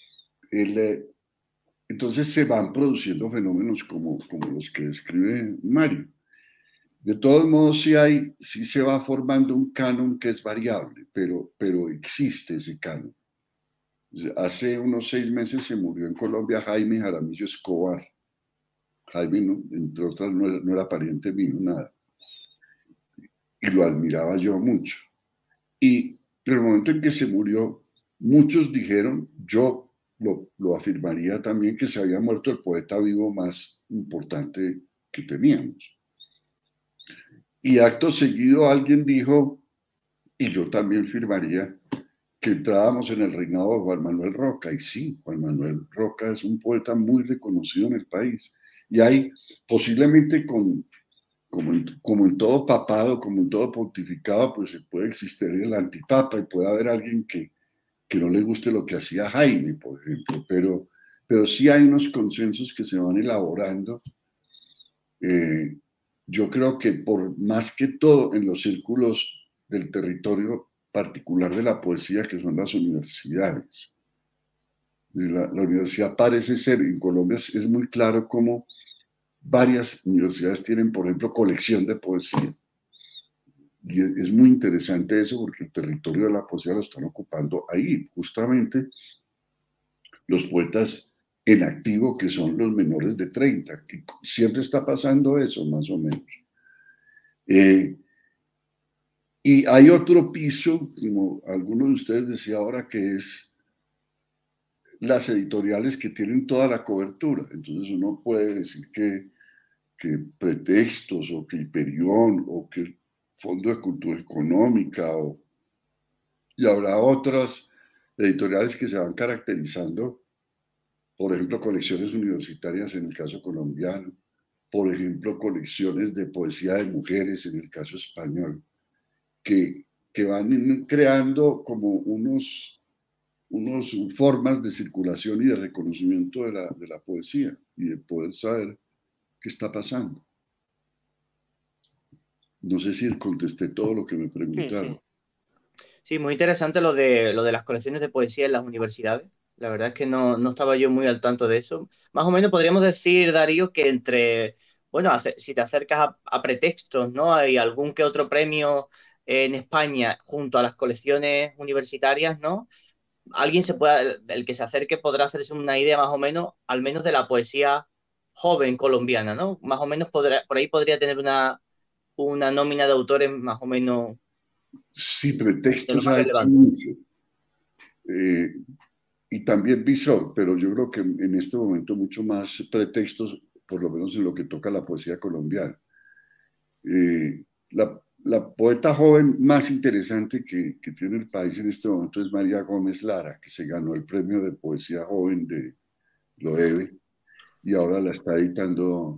Entonces se van produciendo fenómenos como los que describe Mario. De todos modos, sí se va formando un canon que es variable, pero existe ese canon. Hace unos 6 meses se murió en Colombia Jaime Jaramillo Escobar. Jaime, entre otras, no era pariente mío, nada. Y lo admiraba yo mucho. Y en el momento en que se murió, muchos dijeron, yo lo afirmaría también, que se había muerto el poeta vivo más importante que teníamos. Y acto seguido alguien dijo, y yo también firmaría, que entrábamos en el reinado de Juan Manuel Roca. Y sí, Juan Manuel Roca es un poeta muy reconocido en el país. Y hay, posiblemente como en todo papado, como en todo pontificado, pues se puede existir el antipapa y puede haber alguien que no le guste lo que hacía Jaime, por ejemplo. Pero sí hay unos consensos que se van elaborando. Yo creo que por más que todo en los círculos del territorio particular de la poesía, que son las universidades. La universidad parece ser, en Colombia es muy claro cómo varias universidades tienen, por ejemplo, colección de poesía. Y es muy interesante eso porque el territorio de la poesía lo están ocupando ahí, justamente los poetas en activo, que son los menores de 30. Siempre está pasando eso, más o menos. Y hay otro piso, como alguno de ustedes decía ahora, que es las editoriales que tienen toda la cobertura. Entonces uno puede decir que Pretextos, o que Hiperión, o que el Fondo de Cultura Económica, y habrá otras editoriales que se van caracterizando, por ejemplo, colecciones universitarias en el caso colombiano, por ejemplo, colecciones de poesía de mujeres en el caso español, que van creando como unos formas de circulación y de reconocimiento de la poesía y de poder saber qué está pasando. No sé si contesté todo lo que me preguntaron. Sí, muy interesante lo de las colecciones de poesía en las universidades. La verdad es que no estaba yo muy al tanto de eso. Más o menos podríamos decir, Darío, que bueno, si te acercas a Pretextos, ¿no? Hay algún que otro premio en España junto a las colecciones universitarias, ¿no? El que se acerque podrá hacerse una idea más o menos, al menos de la poesía joven colombiana, ¿no? Más o menos por ahí podría tener una nómina de autores más o menos Sí, de lo Pretextos más ha hecho relevante. mucho. y también visor, pero yo creo que en este momento mucho más pretextos, por lo menos en lo que toca la poesía colombiana. La poeta joven más interesante que tiene el país en este momento es María Gómez Lara, que se ganó el premio de poesía joven de Loewe y ahora la está editando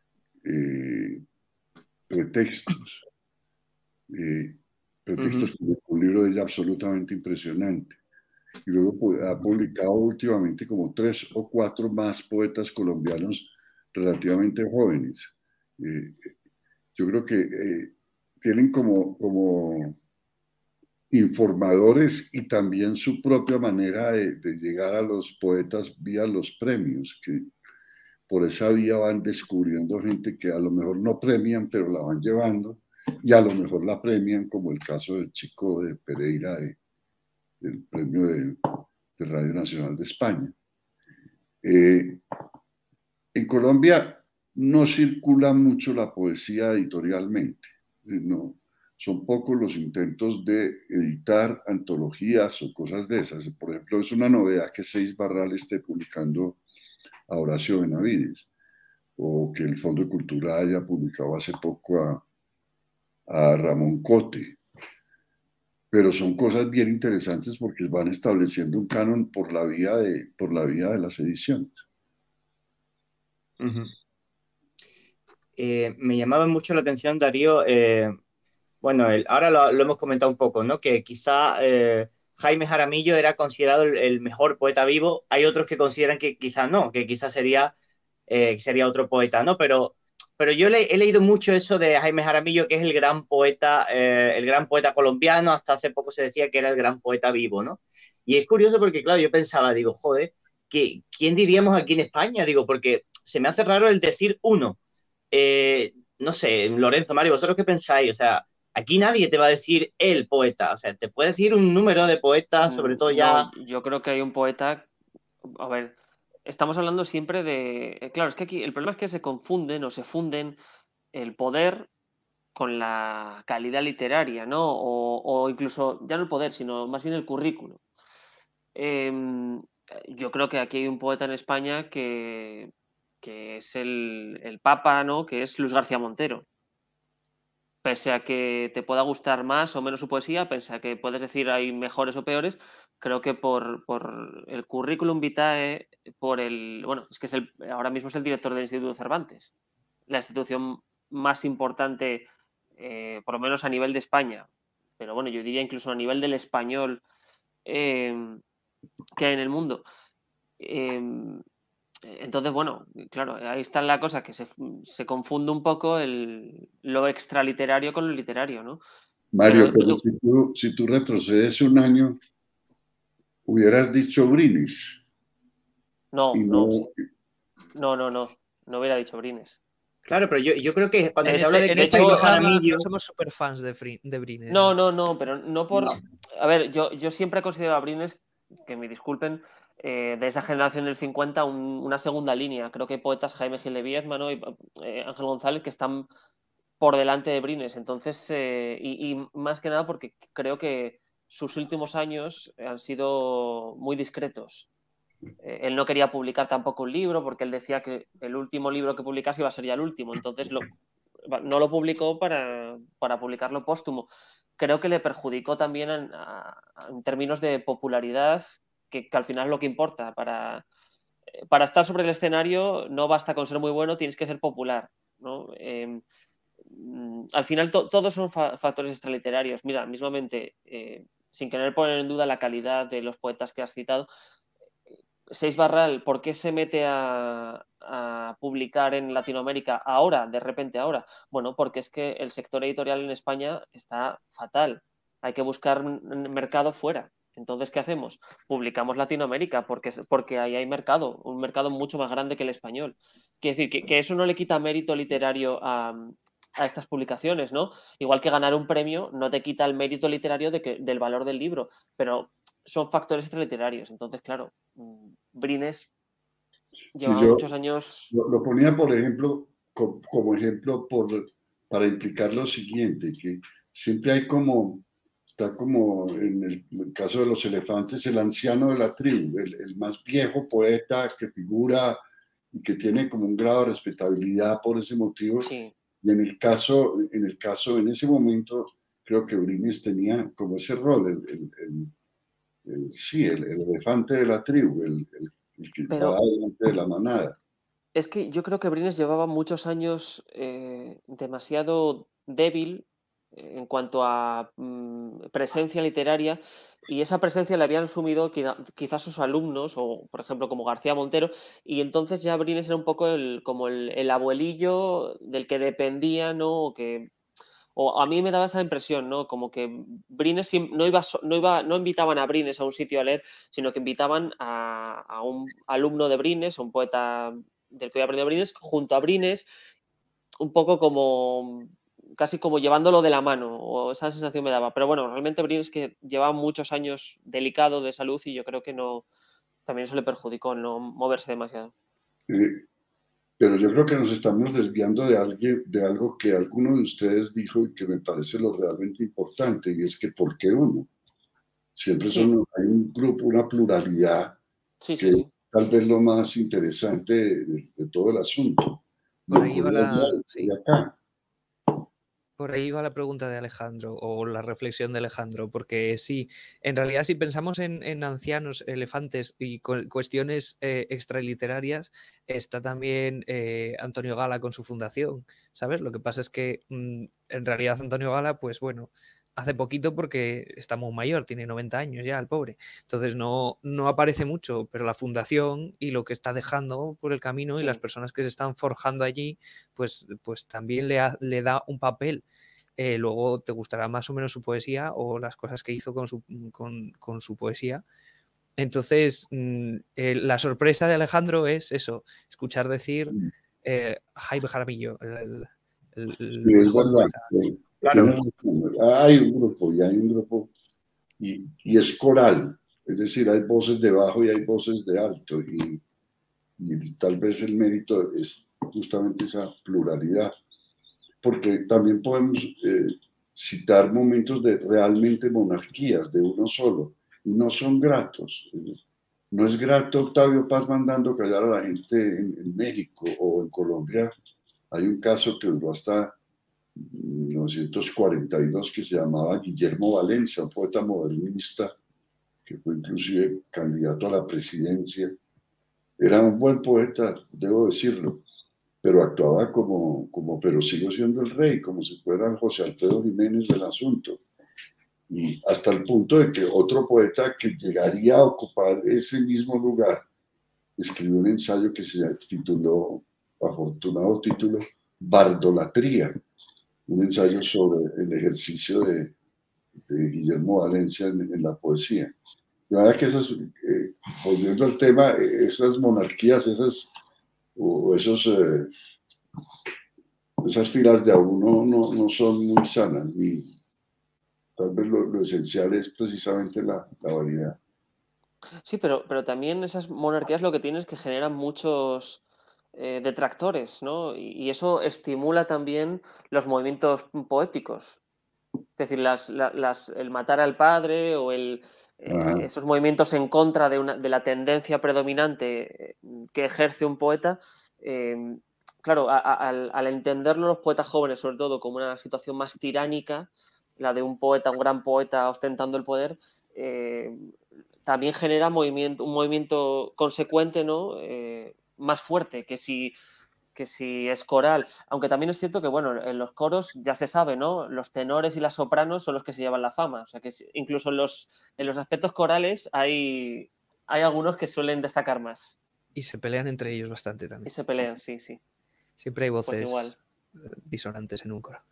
Pretextos. Pretextos, un libro de ella absolutamente impresionante. Y luego ha publicado últimamente como 3 o 4 más poetas colombianos relativamente jóvenes. Yo creo que tienen como informadores y también su propia manera de llegar a los poetas vía los premios, que por esa vía van descubriendo gente que a lo mejor no premian, pero la van llevando, y a lo mejor la premian, como el caso del chico de Pereira, del premio de Radio Nacional de España. En Colombia no circula mucho la poesía editorialmente, no, son pocos los intentos de editar antologías o cosas de esas. Por ejemplo, es una novedad que Seis Barral esté publicando a Horacio Benavides, o que el Fondo de Cultura haya publicado hace poco a Ramón Cote. Pero son cosas bien interesantes porque van estableciendo un canon por la vía de las ediciones. Me llamaba mucho la atención, Darío, bueno, ahora lo hemos comentado un poco, ¿no? Que quizá Jaime Jaramillo era considerado el mejor poeta vivo. Hay otros que consideran que quizá no, que quizá sería otro poeta, ¿no? Pero yo he leído mucho eso de Jaime Jaramillo, que es el gran poeta colombiano. Hasta hace poco se decía que era el gran poeta vivo, ¿no? Y es curioso porque, claro, yo pensaba, digo, joder, ¿quién diríamos aquí en España? Digo, porque se me hace raro el decir uno. No sé, Lorenzo, Mario, ¿vosotros qué pensáis? O sea, aquí nadie te va a decir el poeta, o sea, te puede decir un número de poetas, sobre todo ya... No, yo creo que hay un poeta, a ver, estamos hablando siempre de... Claro, es que aquí el problema es que se confunden o se funden el poder con la calidad literaria, ¿no? O incluso, ya no el poder, sino más bien el currículum. Yo creo que aquí hay un poeta en España que es el Papa, ¿no? Que es Luis García Montero. Pese a que te pueda gustar más o menos su poesía, pese a que puedes decir hay mejores o peores, creo que por el currículum vitae, bueno, es que ahora mismo es el director del Instituto Cervantes, la institución más importante, por lo menos a nivel de España, pero bueno, yo diría incluso a nivel del español que hay en el mundo. Entonces, bueno, claro, ahí está la cosa, que se confunde un poco lo extraliterario con lo literario, ¿no? Mario, pero si tú retrocedes un año, hubieras dicho Brines. No hubiera dicho Brines. Claro, pero yo creo que cuando se habla de que Jaramillo... No somos súper fans de Brines. No, pero no por... No. A ver, yo siempre he considerado a Brines, que me disculpen, de esa generación del 50, una segunda línea. Creo que hay poetas, Jaime Gil de Viedma, ¿no? Y Ángel González, que están por delante de Brines. Entonces, y más que nada porque creo que sus últimos años han sido muy discretos. Él no quería publicar tampoco un libro porque él decía que el último libro que publicase iba a ser ya el último. Entonces no lo publicó para publicarlo póstumo. Creo que le perjudicó también en términos de popularidad, que al final es lo que importa. Para estar sobre el escenario no basta con ser muy bueno, tienes que ser popular, ¿no? Al final todos son factores extraliterarios. Mira, mismamente, sin querer poner en duda la calidad de los poetas que has citado, Seis Barral, ¿por qué se mete a publicar en Latinoamérica ahora, de repente ahora? Bueno, porque es que el sector editorial en España está fatal. Hay que buscar mercado fuera. Entonces, ¿qué hacemos? Publicamos Latinoamérica porque ahí hay mercado, un mercado mucho más grande que el español. Quiere decir que eso no le quita mérito literario a estas publicaciones, ¿no? Igual que ganar un premio no te quita el mérito literario del valor del libro, pero son factores extraliterarios. Entonces, claro, Brines lleva muchos años... Lo ponía, por ejemplo, como ejemplo para implicar lo siguiente, que siempre hay como Está como en el caso de los elefantes, el anciano de la tribu, el más viejo poeta que figura y que tiene como un grado de respetabilidad por ese motivo. Sí. Y en ese momento, creo que Brines tenía como ese rol, el elefante de la tribu, el que va delante de la manada. Es que yo creo que Brines llevaba muchos años demasiado débil en cuanto a presencia literaria, y esa presencia la habían asumido quizás sus alumnos, o por ejemplo como García Montero, y entonces ya Brines era un poco como el abuelillo del que dependía, ¿no? O a mí me daba esa impresión, ¿no? Como que Brines no invitaban a Brines a un sitio a leer, sino que invitaban a un alumno de Brines, a un poeta del que había aprendido Brines, junto a Brines, un poco como casi como llevándolo de la mano, o esa sensación me daba. Pero bueno, realmente Brines que llevaba muchos años delicado de salud, y yo creo que no, también eso le perjudicó, no moverse demasiado. Pero yo creo que nos estamos desviando de algo que alguno de ustedes dijo y que me parece lo realmente importante, y es que ¿por qué uno? Siempre hay un grupo, una pluralidad, que es tal vez lo más interesante de todo el asunto. Por ahí va acá. Por ahí va la pregunta de Alejandro, o la reflexión de Alejandro, porque sí, en realidad si pensamos en ancianos, elefantes y cuestiones extraliterarias, está también Antonio Gala con su fundación, ¿sabes? Lo que pasa es que en realidad Antonio Gala, pues bueno, hace poquito porque está muy mayor, tiene 90 años ya el pobre, entonces no aparece mucho, pero la fundación y lo que está dejando por el camino y las personas que se están forjando allí, pues también le da un papel. Luego te gustará más o menos su poesía o las cosas que hizo con su poesía. Entonces, la sorpresa de Alejandro es eso, escuchar decir Jaime Jaramillo, el mejor poeta. Claro. Hay un grupo y es coral, es decir, hay voces de bajo y hay voces de alto, y tal vez el mérito es justamente esa pluralidad, porque también podemos citar momentos de realmente monarquías de uno solo, y no son gratos. No es grato Octavio Paz mandando callar a la gente en México o en Colombia. Hay un caso que duró hasta 1942 que se llamaba Guillermo Valencia, un poeta modernista que fue inclusive candidato a la presidencia. Era un buen poeta, debo decirlo, pero actuaba pero sigo siendo el rey, como si fuera José Alfredo Jiménez del asunto. Y hasta el punto de que otro poeta que llegaría a ocupar ese mismo lugar escribió un ensayo que se tituló, afortunado título, Bardolatría, un ensayo sobre el ejercicio de Guillermo Valencia en la poesía. De verdad que volviendo al tema, esas monarquías, esas filas de a uno no son muy sanas, y tal vez lo esencial es precisamente la variedad. Sí, pero también esas monarquías lo que tienen es que generan muchos detractores, ¿no? Y eso estimula también los movimientos poéticos. Es decir, el matar al padre o esos movimientos en contra de la tendencia predominante que ejerce un poeta, claro, al entenderlo los poetas jóvenes, sobre todo, como una situación más tiránica, la de un gran poeta ostentando el poder, también genera un movimiento consecuente, ¿no? Más fuerte que si es coral. Aunque también es cierto que, bueno, en los coros ya se sabe, ¿no? Los tenores y las sopranos son los que se llevan la fama. O sea que incluso en los aspectos corales hay algunos que suelen destacar más. Y se pelean entre ellos bastante también. Y se pelean, sí. Siempre hay voces disonantes en un coro.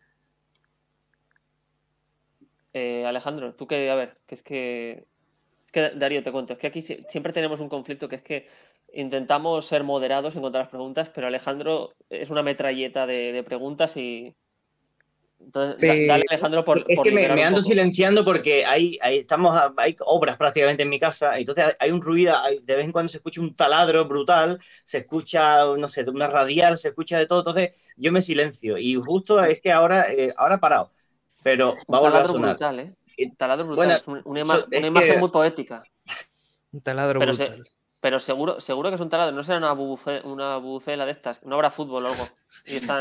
Alejandro, tú que, a ver, que es que Darío, te cuento, es que aquí siempre tenemos un conflicto, que es que intentamos ser moderados en cuanto a las preguntas, pero Alejandro es una metralleta de preguntas y... Entonces, dale, Alejandro, por es que me ando poco. silenciando porque hay obras prácticamente en mi casa, entonces hay un ruido, de vez en cuando se escucha un taladro brutal, se escucha, no sé, una radial, se escucha de todo, entonces yo me silencio, y justo es que ahora ha parado, pero va a volver a sonar. Brutal, ¿eh? Taladro brutal, Bueno, una imagen muy poética. Un taladro brutal. Pero seguro que es un taladro, no será una bucela de estas, no habrá fútbol o algo. Y están...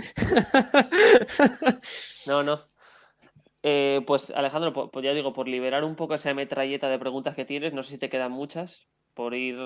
No. Pues Alejandro, pues ya digo, por liberar un poco esa metralleta de preguntas que tienes, no sé si te quedan muchas, por ir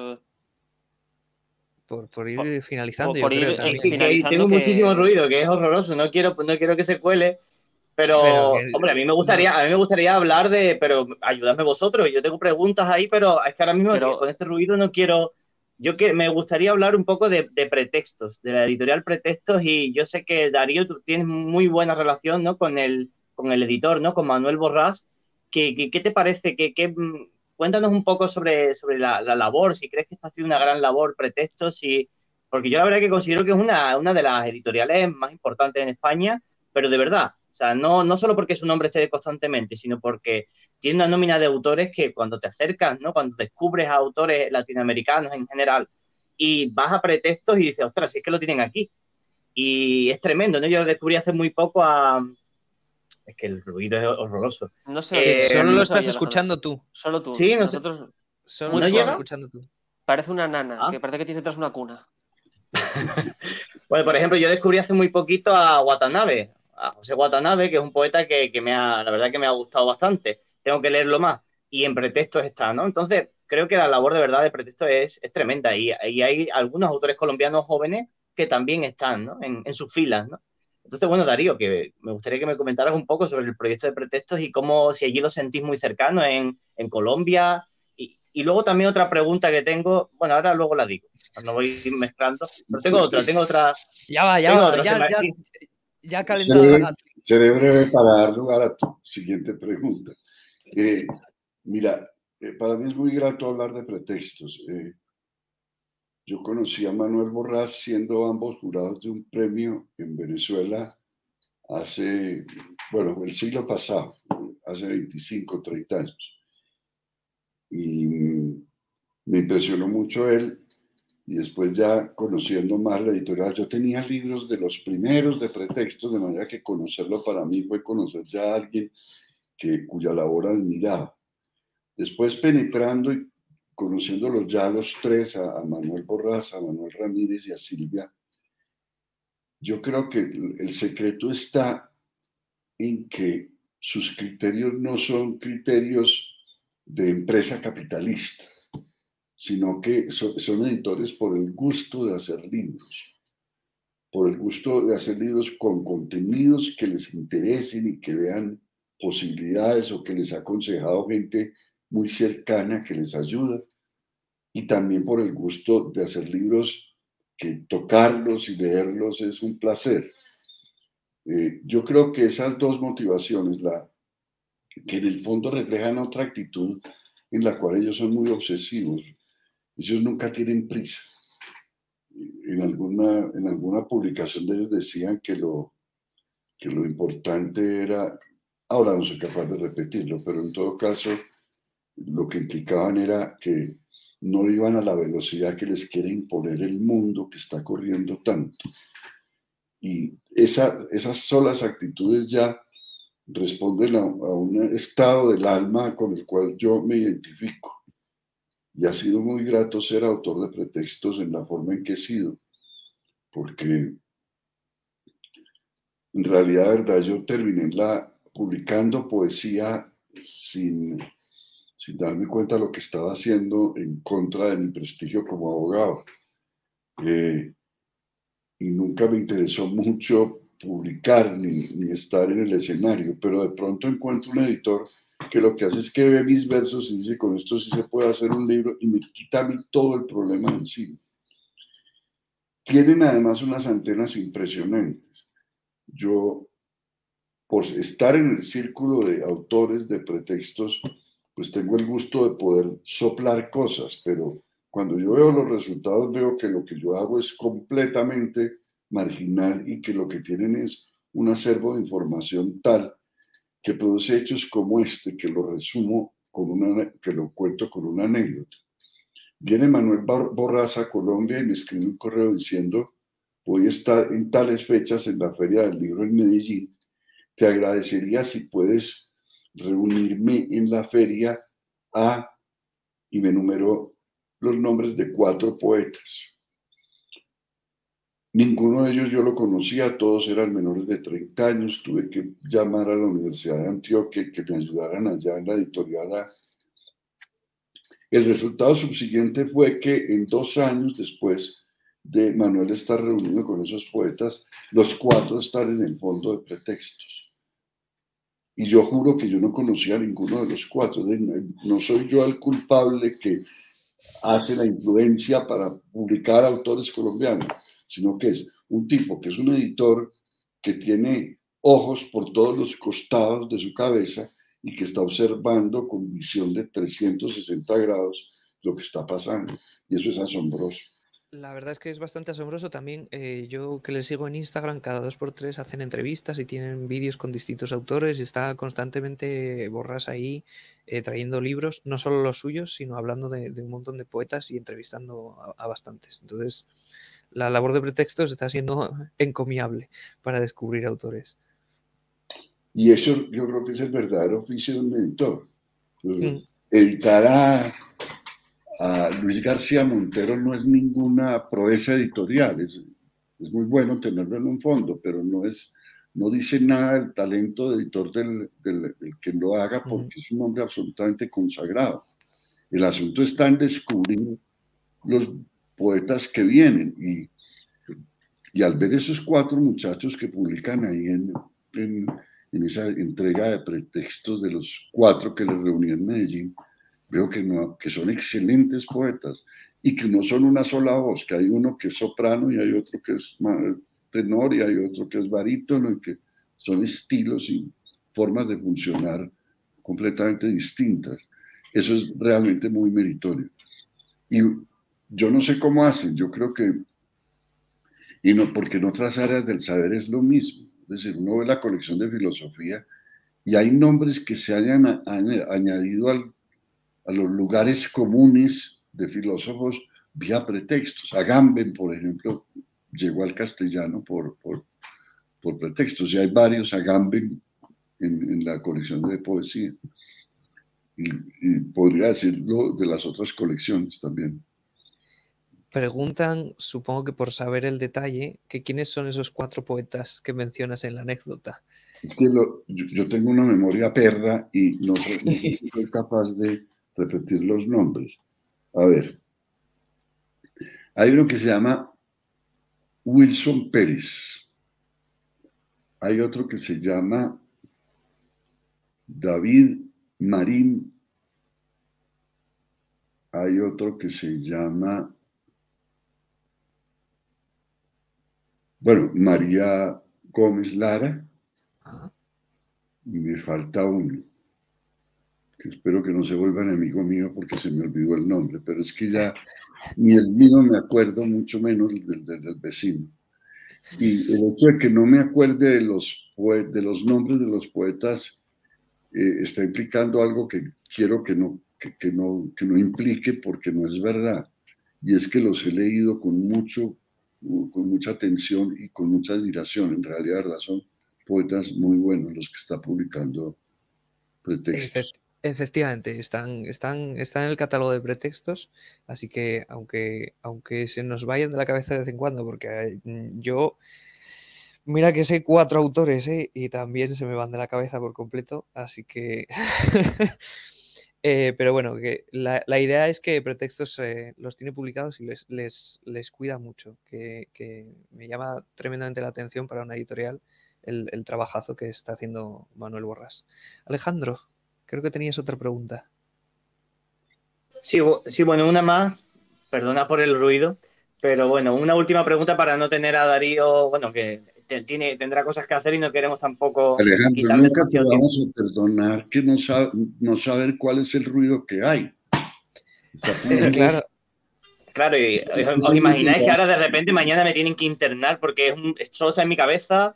finalizando, por yo creo ir también. finalizando tengo muchísimo ruido, que es horroroso, no quiero que se cuele, pero hombre, a mí me gustaría hablar pero ayudadme vosotros, yo tengo preguntas ahí, pero es que ahora mismo con este ruido no quiero. Me gustaría hablar un poco de Pretextos, de la editorial Pretextos, y yo sé que Darío, tú tienes muy buena relación, ¿no? con el editor, ¿no? Con Manuel Borràs. ¿Qué te parece? Cuéntanos un poco sobre la labor, si crees que está haciendo una gran labor Pretextos, porque yo la verdad que considero que es una de las editoriales más importantes en España, pero de verdad, o sea, no solo porque su nombre esté constantemente, sino porque tiene una nómina de autores que cuando te acercas, ¿no? Cuando descubres a autores latinoamericanos en general y vas a Pretextos y dices, ostras, si es que lo tienen aquí. Y es tremendo, ¿no? Yo descubrí hace muy poco Es que el ruido es horroroso. No sé, solo lo estás escuchando tú. Solo tú. Sí, nosotros solo lo estás escuchando tú. Parece una nana, que parece que tienes detrás una cuna. Bueno, por ejemplo, yo descubrí hace muy poquito a Watanabe, a José Watanabe, que es un poeta que la verdad que me ha gustado bastante. Tengo que leerlo más. Y en Pretextos está, ¿no? Entonces, creo que la labor de verdad de Pretextos es tremenda. Y hay algunos autores colombianos jóvenes que también están, ¿no? En sus filas, ¿no? Entonces, bueno, Darío, que me gustaría que me comentaras un poco sobre el proyecto de Pretextos y si allí lo sentís muy cercano en Colombia. Y luego también otra pregunta que tengo, bueno, ahora luego la digo, no voy mezclando, pero tengo otra. Ya va, ya calentado la gata. Seré breve para dar lugar a tu siguiente pregunta. Mira, para mí es muy grato hablar de Pretextos. Yo conocí a Manuel Borràs siendo ambos jurados de un premio en Venezuela hace, el siglo pasado, hace 25, 30 años. Y me impresionó mucho él, y después ya conociendo más la editorial, yo tenía libros de los primeros de Pretextos, de manera que conocerlo para mí fue conocer ya a alguien cuya labor admiraba. Después penetrando y conociéndolos ya los tres, a Manuel Borràs, a Manuel Ramírez y a Silvia, yo creo que el secreto está en que sus criterios no son criterios de empresa capitalista, sino que son editores por el gusto de hacer libros, por el gusto de hacer libros con contenidos que les interesen y que vean posibilidades, o que les ha aconsejado gente muy cercana que les ayuda, y también por el gusto de hacer libros que tocarlos y leerlos es un placer. Yo creo que esas dos motivaciones, que en el fondo reflejan otra actitud en la cual ellos son muy obsesivos. Ellos nunca tienen prisa. En alguna publicación de ellos decían que lo importante era, ahora no soy capaz de repetirlo, pero en todo caso lo que implicaban era que no iban a la velocidad que les quiere imponer el mundo, que está corriendo tanto. Y esas solas actitudes ya responden a un estado del alma con el cual yo me identifico. Y ha sido muy grato ser autor de Pretextos en la forma en que he sido, porque en realidad, verdad, yo terminé publicando poesía sin darme cuenta de lo que estaba haciendo en contra de mi prestigio como abogado. Y nunca me interesó mucho publicar ni estar en el escenario, pero de pronto encuentro un editor que lo que hace es que ve mis versos y dice, con esto sí se puede hacer un libro, y me quita a mí todo el problema de encima. Tienen además unas antenas impresionantes. Yo, por estar en el círculo de autores de Pretextos, pues tengo el gusto de poder soplar cosas, pero cuando yo veo los resultados, veo que lo que yo hago es completamente marginal, y que lo que tienen es un acervo de información tal que produce hechos como este, que lo resumo que lo cuento con una anécdota. Viene Manuel Borràs a Colombia y me escribe un correo diciendo: voy a estar en tales fechas en la Feria del Libro en Medellín, te agradecería si puedes reunirme en la feria y me enumeró los nombres de 4 poetas. Ninguno de ellos yo lo conocía, todos eran menores de 30 años. Tuve que llamar a la Universidad de Antioquia que me ayudaran allá en la editorial. El resultado subsiguiente fue que en 2 años después de Manuel estar reunido con esos poetas, los 4 están en el fondo de Pretextos. Y yo juro que yo no conocía a ninguno de los 4. No soy yo el culpable que hace la influencia para publicar autores colombianos, sino que es un tipo que es un editor que tiene ojos por todos los costados de su cabeza y que está observando con visión de 360 grados lo que está pasando. Y eso es asombroso. La verdad es que es bastante asombroso también. Yo que les sigo en Instagram, cada 2x3 hacen entrevistas y tienen vídeos con distintos autores y está constantemente Borrás ahí trayendo libros, no solo los suyos, sino hablando de un montón de poetas y entrevistando a bastantes. Entonces, la labor de Pretextos está siendo encomiable para descubrir autores. Y eso yo creo que es el verdadero oficio de un editor. Editar a Luis García Montero no es ninguna proeza editorial, es muy bueno tenerlo en un fondo, pero no dice nada del talento de editor del que lo haga, porque es un hombre absolutamente consagrado. El asunto está en descubrir los poetas que vienen, y al ver esos 4 muchachos que publican ahí en esa entrega de Pretextos de los 4 que les reuní en Medellín, veo que son excelentes poetas y que no son una sola voz, que hay uno que es soprano y hay otro que es tenor y hay otro que es barítono, y que son estilos y formas de funcionar completamente distintas. Eso es realmente muy meritorio. Y yo no sé cómo hacen, yo creo que, porque en otras áreas del saber es lo mismo. Es decir, uno ve la colección de filosofía y hay nombres que se hayan añadido a los lugares comunes de filósofos vía Pretextos. Agamben, por ejemplo, llegó al castellano por Pretextos. Y hay varios Agamben en la colección de poesía. Y podría decirlo de las otras colecciones también. Preguntan, supongo que por saber el detalle, que quiénes son esos 4 poetas que mencionas en la anécdota. Es que yo tengo una memoria perra y no soy capaz de repetir los nombres. A ver, hay uno que se llama Wilson Pérez. Hay otro que se llama David Marín. Hay otro que se llama, María Gómez Lara. Y me falta uno, que espero que no se vuelva enemigo mío porque se me olvidó el nombre, pero es que ya ni el mío me acuerdo, mucho menos del vecino. Y el hecho de que no me acuerde de los nombres de los poetas está implicando algo que quiero que no implique, porque no es verdad. Y es que los he leído con mucha atención y con mucha admiración. En realidad, son poetas muy buenos los que está publicando Pretextos. Efectivamente, están en el catálogo de Pretextos, así que aunque se nos vayan de la cabeza de vez en cuando, porque yo, mira que sé 4 autores y también se me van de la cabeza por completo, así que... pero bueno, que la idea es que Pretextos los tiene publicados y les cuida mucho, que me llama tremendamente la atención para una editorial el trabajazo que está haciendo Manuel Borrás. Alejandro, creo que tenías otra pregunta. Sí, bueno, una más, perdona por el ruido, pero bueno, una última pregunta para no tener a Darío, que tendrá cosas que hacer y no queremos tampoco Alejandro, nunca te vamos a perdonar que no saber cuál es el ruido que hay. Claro. Claro, y os imagináis que ahora de repente mañana me tienen que internar porque solo está en mi cabeza.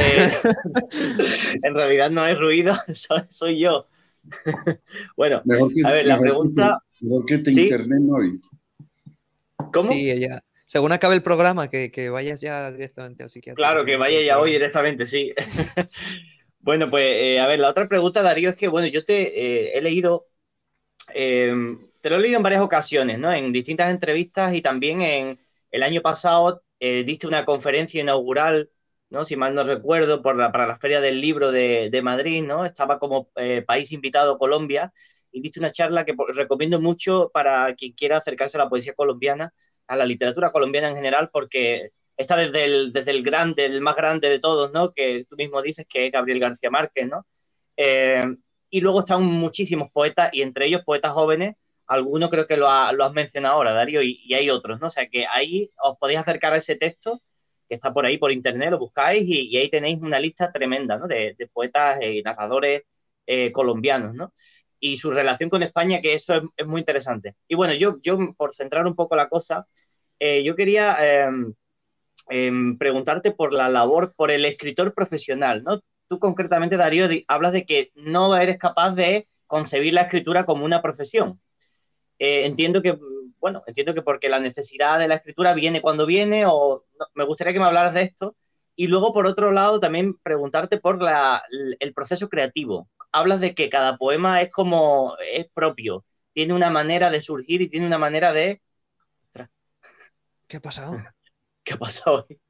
En realidad no es ruido, soy yo. Bueno, a ver, la pregunta... Mejor que te internen hoy. ¿Cómo? Sí, ella. Según acabe el programa, que vayas ya directamente al psiquiatra. Claro, que vaya ya hoy directamente, sí. Bueno, pues a ver, la otra pregunta, Darío, es que, bueno, yo te he leído, te lo he leído en varias ocasiones, ¿no? En distintas entrevistas y también en el año pasado diste una conferencia inaugural, ¿no? Si mal no recuerdo, para la Feria del Libro de Madrid, ¿no? Estaba como país invitado Colombia y diste una charla que recomiendo mucho para quien quiera acercarse a la poesía colombiana, a la literatura colombiana en general, porque está el más grande de todos, ¿no? Que tú mismo dices que es Gabriel García Márquez, ¿no? Eh, y luego están muchísimos poetas, y entre ellos poetas jóvenes, algunos creo que lo has mencionado ahora, Darío, y hay otros, ¿no? O sea que ahí os podéis acercar a ese texto, que está por ahí por internet, lo buscáis, y ahí tenéis una lista tremenda, ¿no? De poetas y narradores colombianos, ¿no? Y su relación con España, que eso es muy interesante. Y bueno, yo por centrar un poco la cosa, yo quería preguntarte por la labor, por el escritor profesional, ¿no? Tú concretamente, Darío, hablas de que no eres capaz de concebir la escritura como una profesión. Entiendo que, bueno, entiendo que porque la necesidad de la escritura viene cuando viene, o no, me gustaría que me hablaras de esto. Y luego, por otro lado, también preguntarte por el proceso creativo. Hablas de que cada poema es propio, tiene una manera de surgir y tiene una manera de... ¿Qué ha pasado? ¿Qué ha pasado hoy?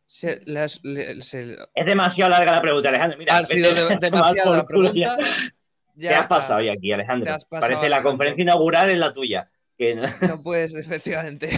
Se Es demasiado larga la pregunta, Alejandro. Mira, ha sido demasiada la pregunta. ¿Qué has pasado hoy aquí, Te Alejandro? has pasado, Parece la Alejandro. conferencia inaugural es la tuya. No puedes, efectivamente.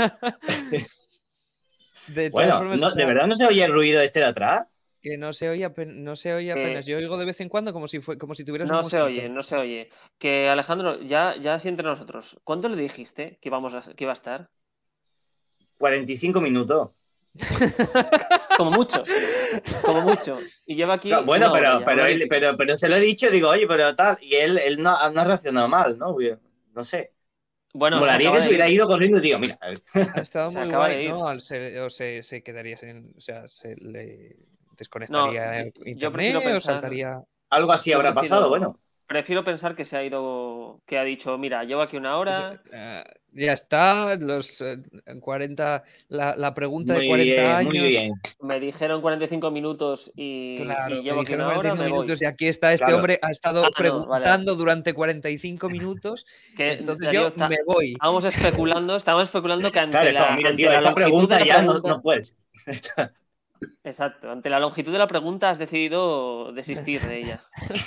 De todas Bueno, formas, no, ¿de verdad no se oye el ruido este de atrás? que no se oye, no se oye apenas. Yo oigo de vez en cuando como si tuvieras un No se mosquito. oye, no se oye. Que Alejandro, ya así entre nosotros, ¿cuánto le dijiste que iba a estar? 45 minutos. Como mucho, como mucho. Y lleva aquí Bueno, una hora ya, una hora y pico. pero se lo he dicho, digo, oye, pero tal. Y él no ha reaccionado mal, ¿no? No sé. Bueno, se Molaría acaba que se de hubiera ir. ido corriendo y digo, mira. Ha estado Se muy acaba guay, de ir. ¿no? Se quedaría sin, o sea, se le No, desconectaría yo prefiero internet o pensar. saltaría. Algo así Yo habrá pasado, prefiero, bueno. prefiero pensar que se ha ido, que ha dicho, mira, llevo aquí una hora. Ya está, los 40, la pregunta de Muy 40 bien, muy años. bien. Me dijeron 45 minutos y Claro, me llevo aquí dijeron una hora, 45 me voy. minutos y aquí está este Claro. hombre, ha estado No, vale, vale. preguntando durante 45 minutos, Que entonces Darío, yo me voy. estábamos especulando que Claro, es como, mira, tío, ante la esta longitud de pregunta la ya pregunta. no puedes. Exacto, ante la longitud de la pregunta has decidido desistir de ella.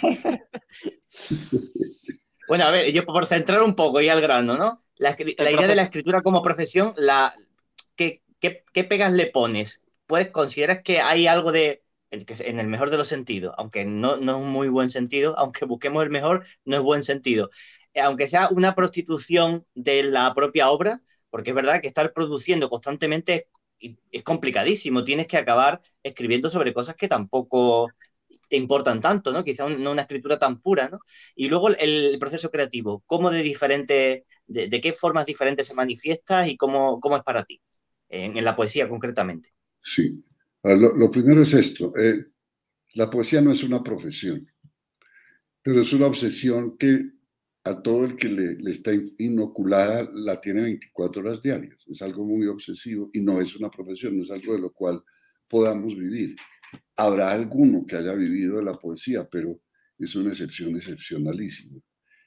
Bueno, a ver, yo por centrar un poco y al grano, ¿no? El La idea de la proceso. escritura como profesión, ¿qué pegas le pones? ¿Puedes consideras que hay algo en el mejor de los sentidos, aunque no es un muy buen sentido, aunque busquemos el mejor, no es buen sentido? Aunque sea una prostitución de la propia obra, porque es verdad que estar produciendo constantemente es complicadísimo, tienes que acabar escribiendo sobre cosas que tampoco te importan tanto, ¿no? Quizá no una escritura tan pura, ¿no? Y luego el proceso creativo, ¿cómo de qué formas diferentes se manifiesta y cómo es para ti, en la poesía concretamente? Sí. Lo primero es esto. La poesía no es una profesión, pero es una obsesión que a todo el que le está inoculada la tiene 24 horas diarias. Es algo muy obsesivo y no es una profesión, no es algo de lo cual podamos vivir. Habrá alguno que haya vivido de la poesía, pero es una excepción excepcionalísima.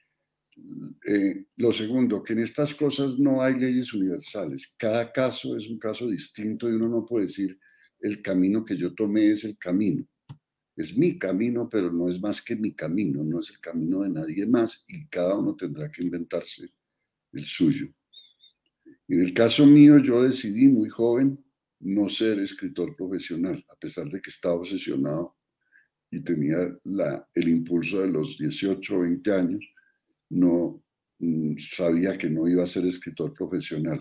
Lo segundo, que en estas cosas no hay leyes universales. Cada caso es un caso distinto y uno no puede decir el camino que yo tomé es el camino. Es mi camino, pero no es más que mi camino, no es el camino de nadie más y cada uno tendrá que inventarse el suyo. En el caso mío, yo decidí muy joven no ser escritor profesional, a pesar de que estaba obsesionado y tenía el impulso de los 18 o 20 años, no sabía que no iba a ser escritor profesional.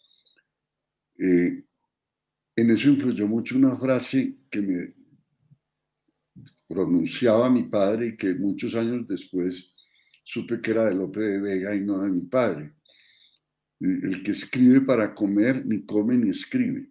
En eso influyó mucho una frase que me pronunciaba mi padre y que muchos años después supe que era de Lope de Vega y no de mi padre. El que escribe para comer ni come ni escribe.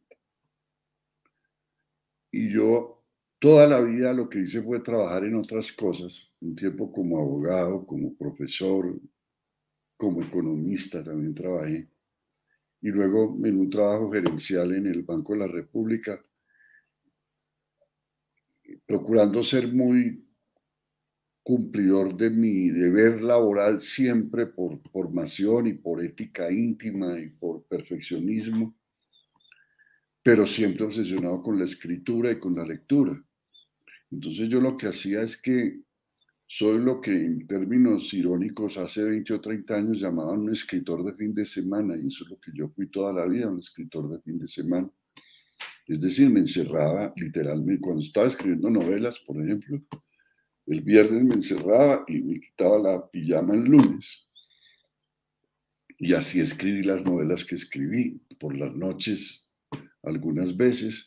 Y yo toda la vida lo que hice fue trabajar en otras cosas, un tiempo como abogado, como profesor, como economista también trabajé. Y luego en un trabajo gerencial en el Banco de la República. procurando ser muy cumplidor de mi deber laboral siempre por formación y por ética íntima y por perfeccionismo, pero siempre obsesionado con la escritura y con la lectura. Entonces yo lo que hacía es que soy lo que en términos irónicos hace 20 o 30 años llamaban un escritor de fin de semana, y eso es lo que yo fui toda la vida, un escritor de fin de semana. Es decir, me encerraba literalmente, cuando estaba escribiendo novelas, por ejemplo, el viernes me encerraba y me quitaba la pijama el lunes. Y así escribí las novelas que escribí por las noches, algunas veces,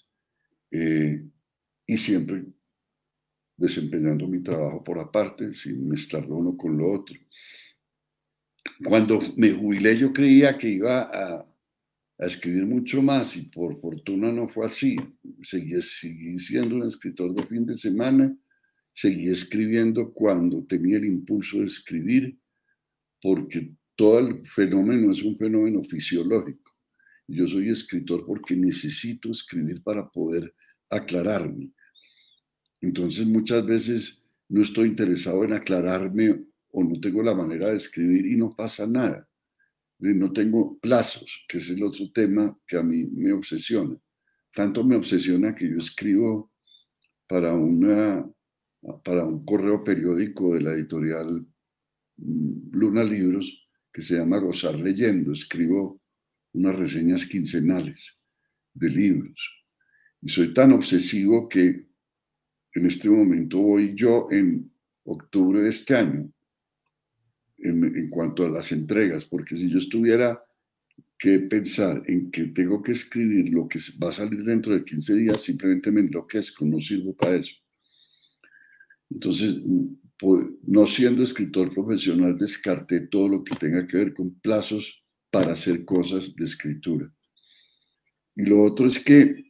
y siempre desempeñando mi trabajo por aparte, sin mezclarlo uno con lo otro. Cuando me jubilé yo creía que iba a escribir mucho más y por fortuna no fue así. Seguí siendo un escritor de fin de semana, seguí escribiendo cuando tenía el impulso de escribir, porque todo el fenómeno es un fenómeno fisiológico. Yo soy escritor porque necesito escribir para poder aclararme. Entonces muchas veces no estoy interesado en aclararme o no tengo la manera de escribir y no pasa nada. No tengo plazos, que es el otro tema que a mí me obsesiona. Tanto me obsesiona que yo escribo para un correo periódico de la editorial Luna Libros que se llama Gozar Leyendo. Escribo unas reseñas quincenales de libros. Y soy tan obsesivo que en este momento voy yo en octubre de este año en cuanto a las entregas, porque si yo estuviera que pensar en que tengo que escribir lo que va a salir dentro de 15 días, simplemente me enloquezco, no sirvo para eso. Entonces, no siendo escritor profesional, descarté todo lo que tenga que ver con plazos para hacer cosas de escritura. Y lo otro es que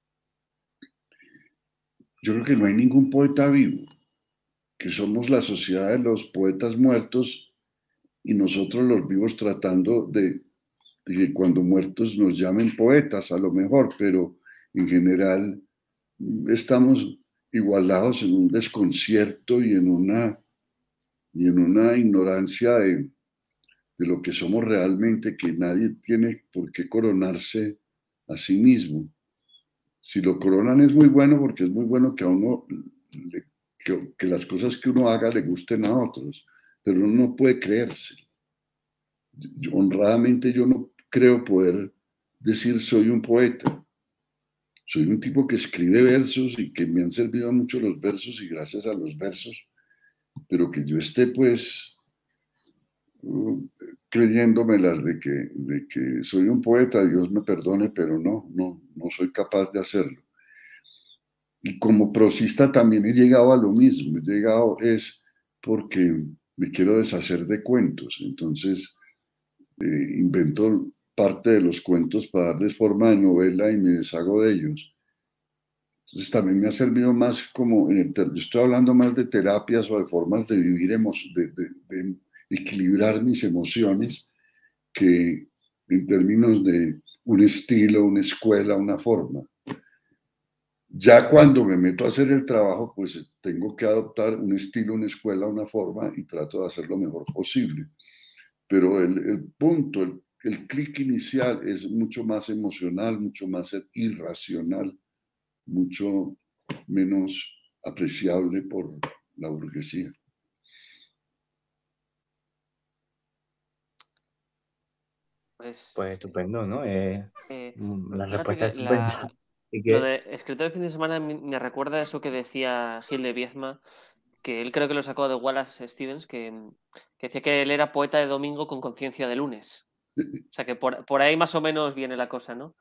yo creo que no hay ningún poeta vivo, que somos la sociedad de los poetas muertos y nosotros los vivos tratando de que cuando muertos nos llamen poetas a lo mejor, pero en general estamos igualados en un desconcierto y en una ignorancia de lo que somos realmente, que nadie tiene por qué coronarse a sí mismo. Si lo coronan es muy bueno porque es muy bueno que a uno que las cosas que uno haga le gusten a otros, pero uno no puede creerse. Honradamente yo no creo poder decir soy un poeta. Soy un tipo que escribe versos y que me han servido mucho los versos y gracias a los versos, pero que yo esté pues creyéndomelas de que soy un poeta, Dios me perdone, pero no soy capaz de hacerlo. Y como prosista también he llegado a lo mismo, es porque me quiero deshacer de cuentos, entonces invento parte de los cuentos para darles forma de novela y me deshago de ellos. Entonces también me ha servido más como, yo estoy hablando más de terapias o de formas de vivir, de equilibrar mis emociones, que en términos de un estilo, una escuela, una forma. Ya cuando me meto a hacer el trabajo, pues tengo que adoptar un estilo, una escuela, una forma y trato de hacer lo mejor posible. Pero el punto, el clic inicial es mucho más emocional, mucho más irracional, mucho menos apreciable por la burguesía. Pues estupendo, ¿no? La respuesta es estupenda. Lo de escritor de fin de semana me recuerda a eso que decía Gil de Viezma, que él creo que lo sacó de Wallace Stevens, que decía que él era poeta de domingo con conciencia de lunes. O sea que por ahí más o menos viene la cosa, ¿no?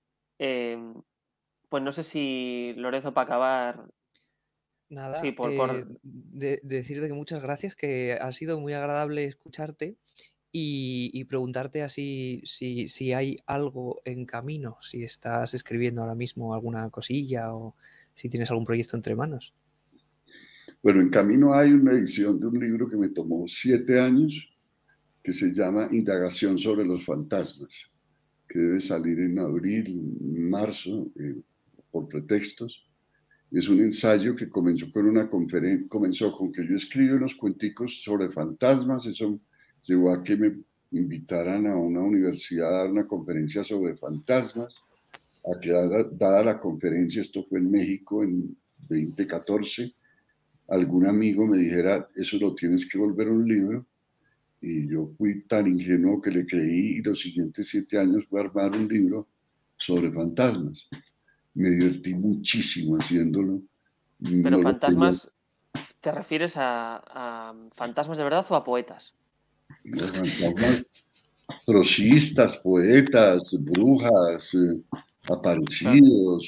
Pues no sé si, Lorenzo, para acabar... Nada, sí, decirte que muchas gracias, que ha sido muy agradable escucharte y preguntarte así si hay algo en camino, si estás escribiendo ahora mismo alguna cosilla o si tienes algún proyecto entre manos. Bueno, en camino hay una edición de un libro que me tomó 7 años, que se llama Indagación sobre los fantasmas, que debe salir en abril, marzo, por pretextos. Es un ensayo que comenzó con una conferencia, comenzó con que yo escribí unos cuenticos sobre fantasmas, eso llevó a que me invitaran a una universidad a dar una conferencia sobre fantasmas, a que dada la conferencia, esto fue en México en 2014, algún amigo me dijera, eso lo tienes que volver un libro, y yo fui tan ingenuo que le creí, y los siguientes 7 años voy a armar un libro sobre fantasmas. Me divertí muchísimo haciéndolo. Pero No lo tenía. fantasmas, ¿te refieres a fantasmas de verdad o a poetas? Los fantasmas, prosistas, poetas, brujas, aparecidos,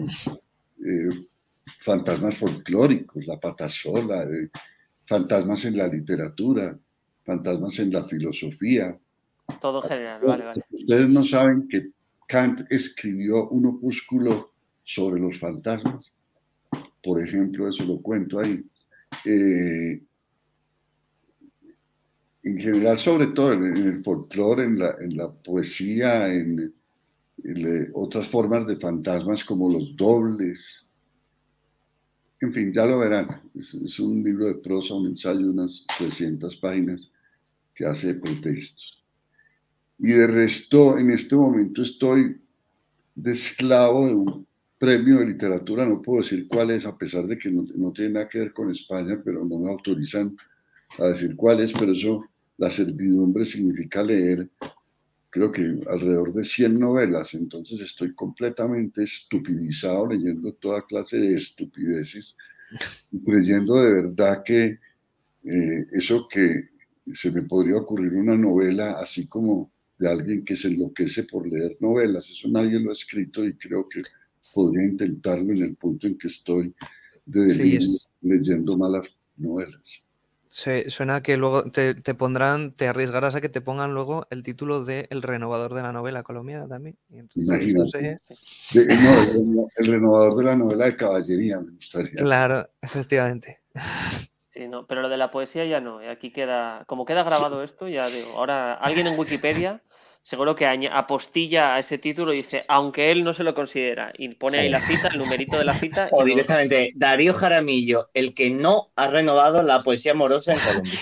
fantasmas folclóricos, la patasola, fantasmas en la literatura, fantasmas en la filosofía. Todo en general, vale. Ustedes no saben que Kant escribió un opúsculo sobre los fantasmas. Por ejemplo, eso lo cuento ahí. En general, sobre todo en el folclore, en la poesía, en otras formas de fantasmas como los dobles. En fin, ya lo verán. Es un libro de prosa, un ensayo, unas 300 páginas que hace pretextos. Y de resto, en este momento estoy de esclavo de un premio de literatura, no puedo decir cuál es, a pesar de que no tiene nada que ver con España, pero no me autorizan a decir cuál es, pero eso, la servidumbre significa leer, creo que alrededor de 100 novelas, entonces estoy completamente estupidizado leyendo toda clase de estupideces, creyendo de verdad que eso que se me podría ocurrir una novela así como de alguien que se enloquece por leer novelas, eso nadie lo ha escrito y creo que podría intentarlo en el punto en que estoy de delirio leyendo malas novelas. Suena que luego te pondrán, te arriesgarás a que te pongan luego el título de El renovador de la novela colombiana también. Entonces, imagínate. No, el renovador de la novela de caballería me gustaría. Claro, efectivamente. Sí, no, pero lo de la poesía ya no. Aquí queda, como queda grabado esto, ya digo, ahora alguien en Wikipedia seguro que apostilla a ese título y dice, aunque él no se lo considera, y pone ahí la cita, el numerito de la cita. O directamente, Darío Jaramillo, el que no ha renovado la poesía amorosa en Colombia.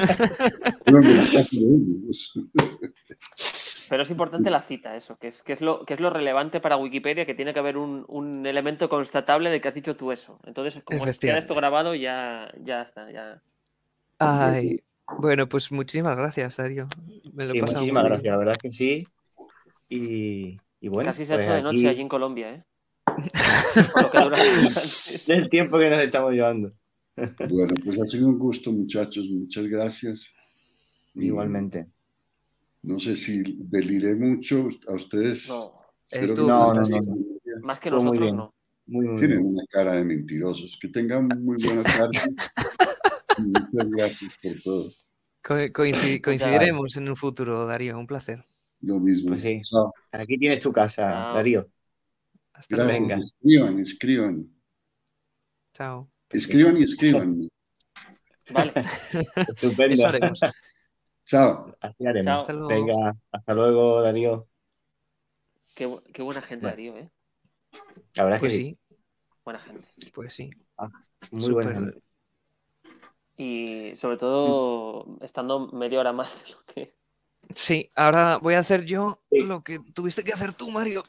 Pero es importante la cita, eso, que es lo relevante para Wikipedia, que tiene que haber un elemento constatable de que has dicho tú eso. Entonces, como queda esto grabado, ya está. Ya. Ay, bueno, pues muchísimas gracias, Darío. Sí, muchísimas gracias, la verdad que sí. Y bueno, casi se ha hecho aquí... de noche allí en Colombia, ¿eh? Por lo que dura del tiempo que nos estamos llevando. Bueno, pues ha sido un gusto, muchachos. Muchas gracias. Igualmente. No sé si deliré mucho a ustedes. No, no. Más que nosotros, muy bien. no. Muy Tienen bien. una cara de mentirosos. Que tengan muy buena tarde. Muchas gracias por todo. Coincidiremos en un futuro, Darío. Un placer. Lo mismo. Pues sí. Chao. Aquí tienes tu casa, Chao. Darío. Hasta Gracias. luego. Escriban. Chao. Escriban y escriban. Vale. Estupendo. Eso haremos. Chao. Así haremos. Chao. Hasta luego. Venga, hasta luego, Darío. Qué buena gente, Darío, ¿eh? La verdad Pues que sí. Buena gente. Pues sí. Muy buena gente. Y sobre todo estando media hora más de lo que... Sí, ahora voy a hacer yo lo que tuviste que hacer tú, Mario.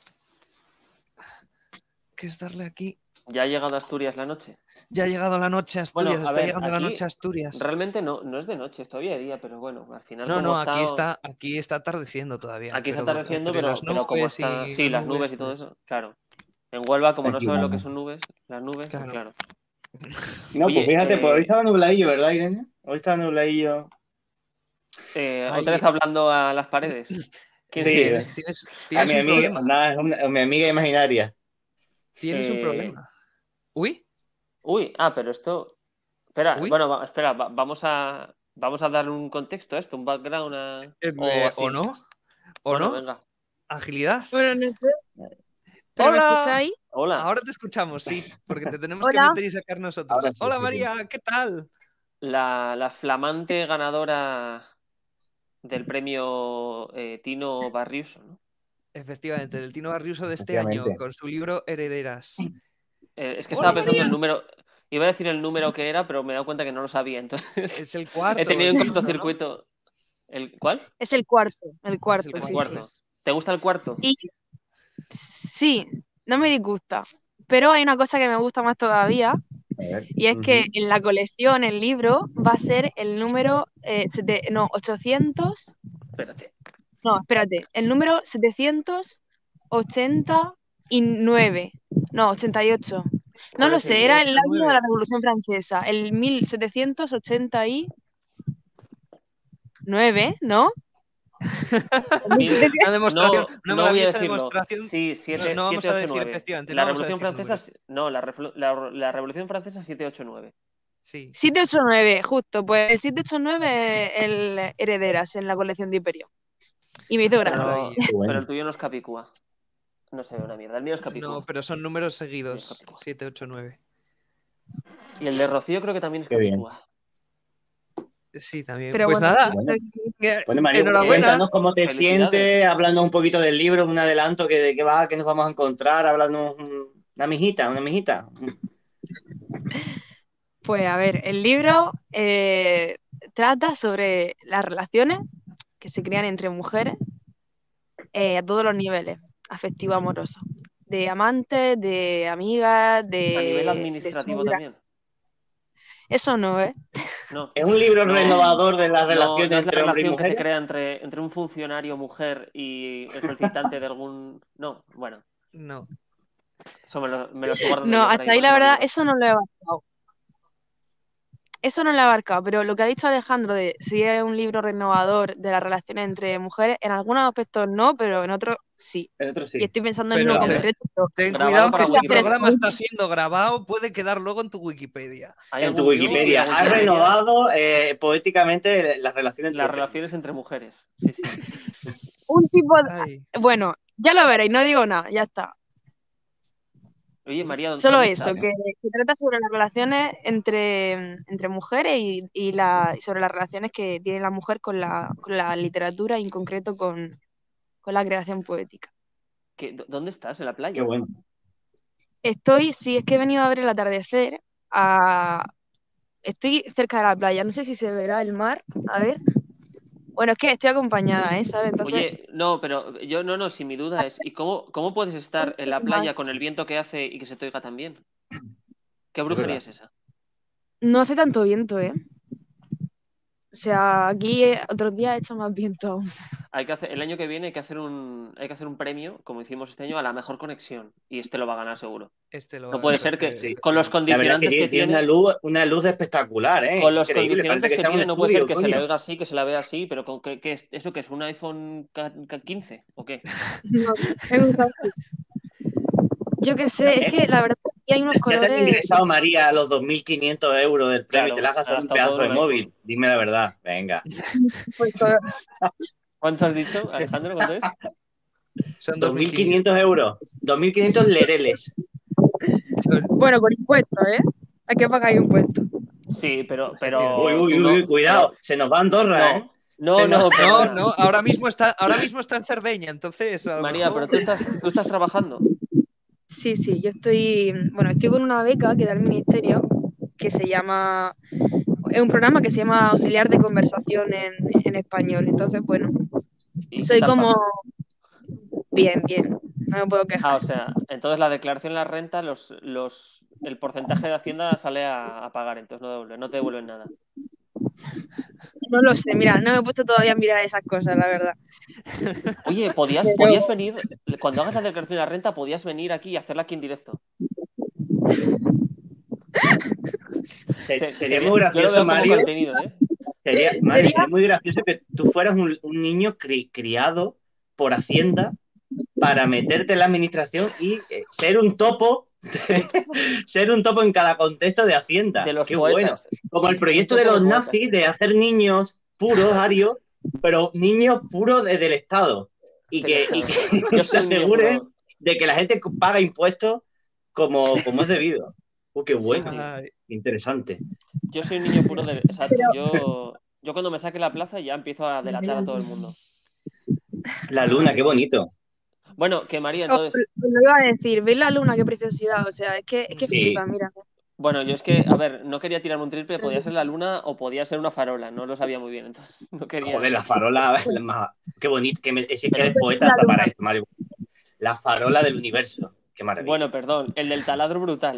Que es darle aquí. ¿Ya ha llegado a Asturias la noche? Ya ha llegado la noche a Asturias. Bueno, a ver, llegando aquí la noche a Asturias. Realmente no es de noche, es todavía de día, pero bueno, al final No, aquí está atardeciendo todavía. Aquí está atardeciendo, pero como está... y Sí, las nubes y todo pues... eso, claro. En Huelva, como no Aquí saben lo vamos. que son nubes, las nubes, Claro. pues claro. No, Oye, pues fíjate, pues hoy estaba nubladillo, ¿verdad, Irene? Hoy estaba nubladillo. Otra vez hablando a las paredes. ¿Quién Sí, tienes a mi un amiga, problema? nada, mi amiga imaginaria. Tienes un problema. Uy, pero esto... Espera, Uy. bueno, espera, vamos a darle un contexto a esto, un background o así. ¿O no? Bueno, venga. Agilidad. Bueno, no sé. ¿Pero ¡Hola! me escucháis? Hola. Ahora te escuchamos, sí, porque te tenemos Hola. que meter y sacar nosotros. Ahora sí, Hola, sí, María, ¿qué tal? La flamante ganadora del premio Tino Barriuso, ¿no? Efectivamente, del Tino Barriuso de este año, con su libro Herederas. Es que ¡Hola, estaba pensando María! el número. Iba a decir el número que era, pero me he dado cuenta que no lo sabía. Entonces Es el cuarto. he tenido un el libro, ¿no? cortocircuito. ¿Cuál? Es el cuarto, Es el sí, Cuarto. sí. ¿Te gusta el cuarto? Y sí, no me disgusta, pero hay una cosa que me gusta más todavía, A ver. y es que en la colección, el libro, va a ser el número 800, Espérate. no, espérate, el número 789, no, 88. No ¿Cuál lo es el sé, era el año de 89? la Revolución Francesa, el 1789, ¿no? Mil- Una demostración, No, una no voy a maravillosa decirlo. demostración. Sí, No vamos a decir 789. efectivamente, La no vamos a Revolución decir Francesa. números. No, la Revolución Francesa 789. Sí. 789, justo, pues el 789 es el Herederas en la colección de Imperio. Y me hizo Pero, gracia. Maravilla. Qué bueno. pero el tuyo no es Capicúa. No se ve una mierda. El mío es Capicúa. No, pero son números Dios, seguidos. Capicúa. 7, 8, 9. Y el de Rocío creo que también es Qué bien. Capicúa. Sí, también. Pero Pues bueno, nada, sí, Bueno. estoy- Bueno, María, enhorabuena. cuéntanos cómo te Felicidades. sientes, hablando un poquito del libro, un adelanto que de qué va, qué nos vamos a encontrar, hablando una mijita. Pues a ver, el libro trata sobre las relaciones que se crean entre mujeres a todos los niveles, afectivo, amoroso. De amantes, de amigas, A nivel de administrativo suegras. también. Eso no, ¿eh? No. Es un libro No. renovador de las No, relaciones no es la entre hombres y relación que se mujeres. crea entre un funcionario mujer y el solicitante de algún. No, bueno, No. eso me lo estoy guardando No, yo para hasta mi ahí la próximo verdad, libro. eso no lo he abarcado. Eso no lo he abarcado, pero lo que ha dicho Alejandro de si es un libro renovador de las relaciones entre mujeres, en algunos aspectos no, pero en otros sí. El otro sí. Y estoy pensando en Pero uno te- concreto. Pero Ten Grabado cuidado que para este Wikipedia. programa está siendo grabado, puede quedar luego en tu Wikipedia. ¿Hay En tu algún fic Wikipedia. en la Has renovado poéticamente las relaciones entre las mujeres. relaciones entre mujeres? Sí, sí. un tipo de... Ay. Bueno, ya lo veréis, no digo nada, ya está. Oye, María, Solo ¿dónde eso, estás? que trata sobre las relaciones entre mujeres y sobre las relaciones que tiene la mujer con la literatura y en concreto con la creación poética. ¿Dónde estás? ¿En la playa? Qué bueno. Sí, es que he venido a ver el atardecer. Estoy cerca de la playa, no sé si se verá el mar, a ver. Bueno, es que estoy acompañada, ¿eh? ¿Sabes? Entonces, Oye, no, pero yo no, si mi duda es, ¿y cómo puedes estar en la playa con el viento que hace y que se te oiga tan bien? ¿Qué brujería es esa? no hace tanto viento, ¿eh? O sea, aquí otros días ha hecho más viento aún. El año que viene hay que hacer un premio, como hicimos este año, a la mejor conexión. Y este lo va a ganar seguro. Este lo No va a puede ser que Sí. con los La verdad condicionantes que tiene tiene, una luz espectacular, ¿eh? con los Increíble. Parece condicionantes que está en un tiene, no puede ser estudio, que se le coño. oiga así, que se la vea así, pero con ¿eso qué es? ¿Un iPhone 15 o qué? No, me gusta así. Yo qué sé, es que la verdad es que hay unos Ya te han colores. ingresado, María, los 2.500 euros del premio Claro, y te la has se ha gastado en un gastado todo pedazo de en un móvil. iPhone. Dime la verdad, venga. Pues, todo. ¿Cuánto has dicho, Alejandro? ¿Cuánto es? Son 2.500 euros. 2.500 lereles. Bueno, con impuestos, ¿eh? Hay que pagar impuestos. Sí, pero Uy, tú no, cuidado. pero- Se nos va a Andorra, ¿eh? no, Se no, nos- perdona. No, ahora mismo está en Cerdeña, entonces a lo María, mejor... pero tú estás trabajando. Sí, yo estoy con una beca que da el ministerio que se llama, es un programa que se llama Auxiliar de Conversación en español. Entonces, bueno, ¿Y qué soy tal como pagan? bien, no me puedo quejar. O sea, entonces la declaración de la renta, el porcentaje de Hacienda sale a pagar, entonces no te devuelven nada. No lo sé, mira, no me he puesto todavía a mirar esas cosas, la verdad. Oye, podías venir, cuando hagas la declaración de la renta, podías venir aquí y hacerla aquí en directo. Sería muy Yo lo gracioso, veo como Mario. contenido, ¿eh? Sería muy gracioso que tú fueras un niño criado por Hacienda para meterte en la administración y ser un topo. Ser un topo en cada contexto de Hacienda. De los Qué poetas. bueno. Como el proyecto Un de topo los de poetas. nazis de hacer niños puros, arios, pero niños puros del Estado. Y que Yo se soy un niño aseguren puro. de que la gente paga impuestos como es debido. Qué bueno. Sí, tío. Ay, Interesante. Yo soy un niño puro del. Exacto. Yo cuando me saque la plaza ya empiezo a delatar a todo el mundo. La luna, ay. qué bonito. Bueno, que María, Os entonces... lo iba a decir, ¿veis la luna? Qué preciosidad, o sea, es que Sí. flipa, mira. Bueno, yo es que, a ver, no quería tirarme un triple, podía ser la luna o podía ser una farola, no lo sabía muy bien, entonces no quería... Joder, la farola, qué bonito, si es que eres Pues poeta la hasta luna. para esto, Mario. La farola del universo, qué maravilla. Bueno, perdón, el del taladro brutal.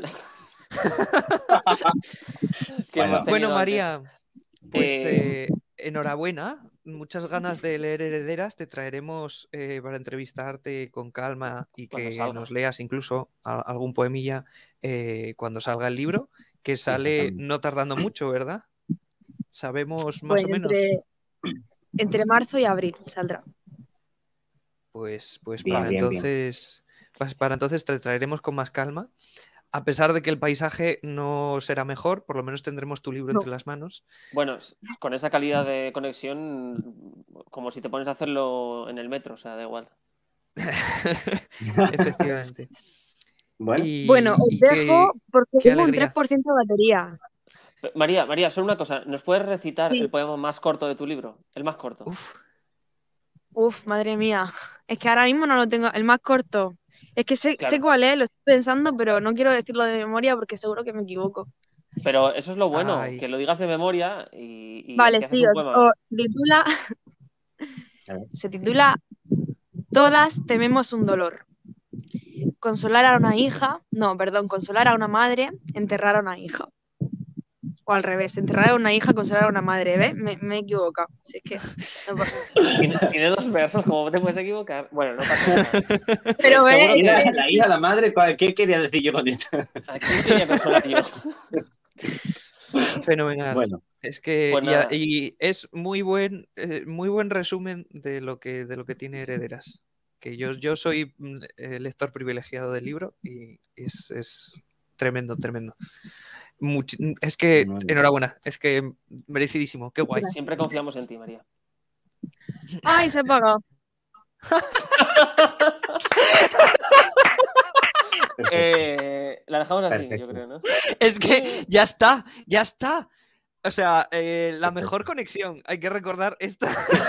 que Bueno. hemos tenido Bueno, antes. María, pues enhorabuena. Muchas ganas de leer Herederas. Te traeremos para entrevistarte con calma y Cuando que salga. nos leas incluso algún poemilla cuando salga el libro, que sale Exactamente. no tardando mucho, ¿verdad? Sabemos más Pues o menos. entre marzo y abril saldrá. Pues Bien, para bien, entonces, para entonces te traeremos con más calma. A pesar de que el paisaje no será mejor, por lo menos tendremos tu libro No. entre las manos. Bueno, con esa calidad de conexión, como si te pones a hacerlo en el metro, o sea, da igual. Efectivamente. Bueno, Bueno, os Y dejo porque qué tengo un alegría. 3% de batería. María, solo una cosa, ¿nos puedes recitar Sí. el poema más corto de tu libro? El más corto. Uf, madre mía. Es que ahora mismo no lo tengo. El más corto. Es que sé Claro. cuál es, lo estoy pensando, pero no quiero decirlo de memoria porque seguro que me equivoco. Pero eso es lo bueno, Ay. que lo digas de memoria y Vale, así haces sí, un poema. se titula Todas tememos un dolor. Consolar a una hija, no, perdón, consolar a una madre, enterrar a una hija. O al revés, enterrar a una hija, consolar a una madre, ¿ves? Me he equivocado. Si es que no pasa nada. Tiene dos versos, ¿cómo te puedes equivocar? Bueno, no pasa nada. Pero seguro ¿y que... la hija, la madre, ¿qué quería decir yo con esto? ¿A quién quería consolar yo? Fenomenal. Bueno, Es que Pues nada. y es muy buen resumen de lo que tiene Herederas. Que yo soy lector privilegiado del libro y es tremendo, tremendo. Es que Muy bien. enhorabuena, es que merecidísimo, qué guay. Siempre confiamos en ti, María. Ay, se ha apagado. La dejamos así, Perfecto. yo creo, ¿no? Es que ya está. O sea, la mejor conexión, hay que recordar esta.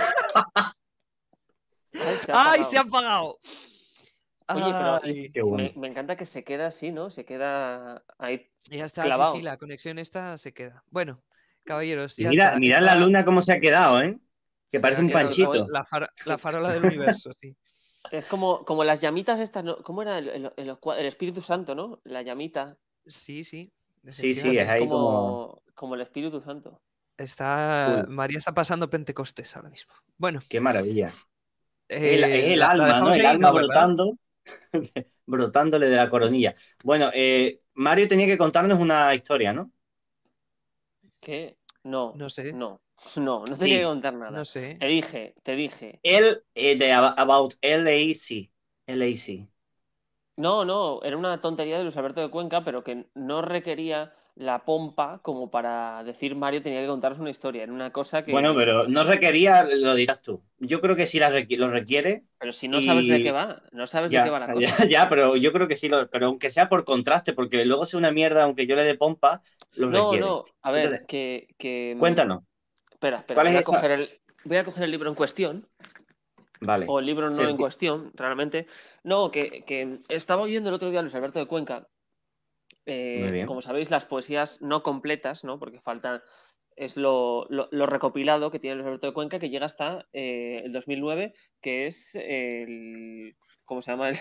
Ay, se ha apagado. ¡Ay, se ha apagado! Oye, pero Ay. Qué bueno. me encanta que se queda así, ¿no? Se queda ahí Ya está, clavado. sí, la conexión esta se queda. Bueno, caballeros, Y ya mira, está. mirad la luna cómo se ha quedado, ¿eh? Que Se parece ha un quedado panchito. la farola del universo, sí. Es como las llamitas estas, ¿no? ¿Cómo era el Espíritu Santo, ¿no? La llamita. Sí, Sí, Pues es es ahí como... como el Espíritu Santo. María está pasando Pentecostés ahora mismo. Bueno, Qué maravilla. Es la el alma, ¿no? dejamos El ahí, alma ¿no? ¿Verdad? brotando, brotándole de la coronilla. Bueno, Mario tenía que contarnos una historia, ¿no? ¿Qué? No No sé, tenía que Sí, contar nada. no sé. Te dije. de About LAC. LAC. No, era una tontería de Luis Alberto de Cuenca, pero que no requería la pompa como para decir Mario tenía que contaros una historia. Era una cosa que Bueno, dije, pero no requería, lo dirás tú. Yo creo que sí lo requiere. pero si no sabes de qué Y va, no sabes de qué va la cosa. ya, pero yo creo que sí, pero aunque sea por contraste, porque luego sea una mierda, aunque yo le dé pompa, lo requiere. A Entonces, ver, que... cuéntanos, Espera, ¿cuál voy es a esa? voy a coger el libro en cuestión, Vale. o el libro no en cuestión, realmente. No, que estaba oyendo el otro día a Luis Alberto de Cuenca. Muy bien. Como sabéis, las poesías no completas, ¿no? Porque falta, es lo recopilado que tiene Luis Alberto de Cuenca, que llega hasta el 2009, que es el... ¿Cómo se llama?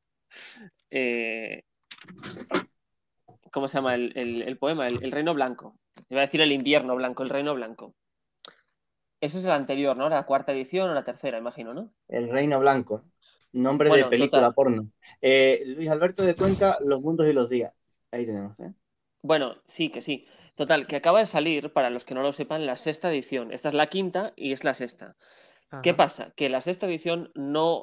¿Cómo se llama el poema? El Reino Blanco. Iba a decir el invierno blanco, el Reino Blanco. Ese es el anterior, ¿no? La cuarta edición o la tercera, imagino, ¿no? El Reino Blanco. Nombre de Bueno, película total. porno. Luis Alberto de Cuenca, Los mundos y los días. Ahí tenemos, ¿eh? Bueno, sí, que sí. Total, que acaba de salir, para los que no lo sepan, la sexta edición. Esta es la quinta y es la sexta. ¿Qué Ajá. pasa? Que la sexta edición no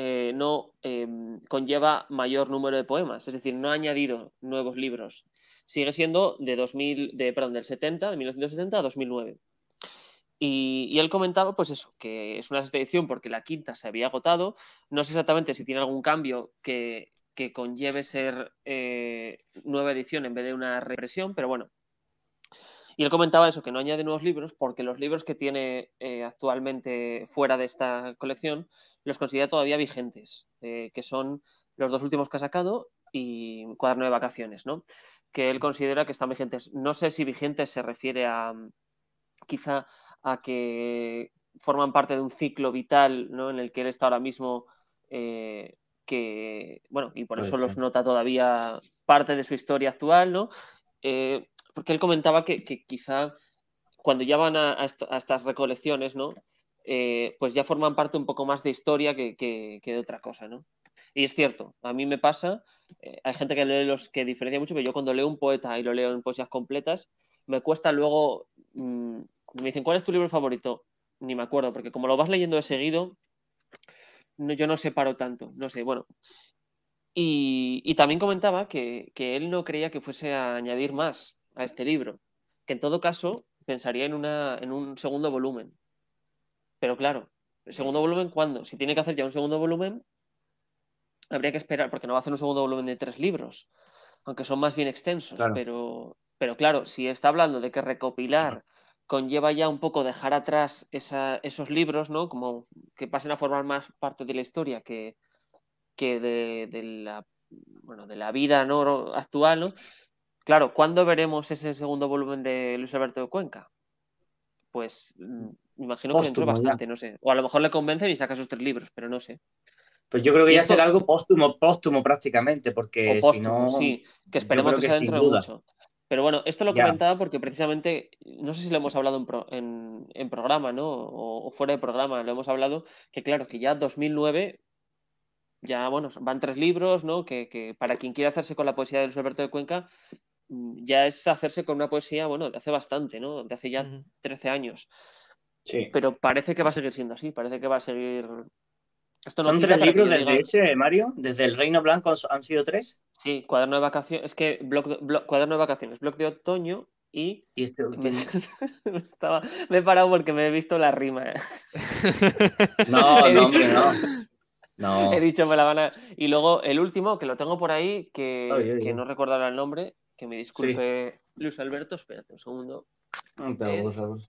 conlleva mayor número de poemas, es decir, no ha añadido nuevos libros. Sigue siendo del 1970 a 2009. Y él comentaba, pues eso, que es una sexta edición porque la quinta se había agotado. No sé exactamente si tiene algún cambio que conlleve ser nueva edición en vez de una represión, pero bueno. Y él comentaba eso, que no añade nuevos libros porque los libros que tiene actualmente fuera de esta colección los considera todavía vigentes, que son los 2 últimos que ha sacado y Cuaderno de Vacaciones, ¿no? Que él considera que están vigentes. No sé si vigentes se refiere a quizá a que forman parte de un ciclo vital, ¿no? En el que él está ahora mismo, que, bueno, y por eso los nota todavía parte de su historia actual, ¿no? Porque él comentaba que quizá cuando ya van a estas recolecciones, ¿no? Pues ya forman parte un poco más de historia que de otra cosa, ¿no? Y es cierto, a mí me pasa, hay gente que lee los que diferencia mucho, pero yo cuando leo un poeta y lo leo en poesías completas, me cuesta luego, me dicen, ¿cuál es tu libro favorito? Ni me acuerdo, porque como lo vas leyendo de seguido, yo no separo tanto, no sé, bueno. Y también comentaba que él no creía que fuese a añadir más a este libro, que en todo caso pensaría en un segundo volumen. Pero claro, ¿el segundo volumen cuándo? Si tiene que hacer ya un segundo volumen, habría que esperar, porque no va a hacer un segundo volumen de 3 libros, aunque son más bien extensos. Claro. Pero claro, si está hablando de que recopilar conlleva ya un poco dejar atrás esos libros, ¿no? Como que pasen a formar más parte de la historia que de la vida, ¿no? actual, ¿no? Claro, ¿cuándo veremos ese segundo volumen de Luis Alberto de Cuenca? Pues me imagino que dentro Póstumo, ya. bastante, no sé. O a lo mejor le convencen y saca sus 3 libros, pero no sé. Pues yo creo que Y ya esto, será algo póstumo prácticamente, o porque si póstumo, no, sí, que yo esperemos creo que que sea sin dentro de duda. mucho. Pero bueno, esto lo Ya. comentaba porque precisamente, no sé si lo hemos hablado en programa, ¿no? O fuera de programa, lo hemos hablado, que claro, que ya 2009, ya, bueno, van 3 libros, ¿no? Que para quien quiera hacerse con la poesía de Luis Alberto de Cuenca, ya es hacerse con una poesía, bueno, de hace bastante, ¿no? De hace ya 13 años. Sí. Pero parece que va a seguir siendo así, parece que va a seguir... Esto no ¿Son quita 3 para que libros yo desde diga... ese, Mario? ¿Desde el Reino Blanco han sido 3? Sí, Cuaderno de Vacaciones, es que Cuaderno de Vacaciones, Blog de Otoño y... Y este Me, último. me he parado porque me he visto la rima. No, He no, dicho, hombre, no. he No. dicho, me la van a... Y luego el último, que lo tengo por ahí, Ay, ay, que ay. no recuerdo ahora el nombre, que me Sí. disculpe Luis Alberto, espérate un segundo. No te Es... aburras.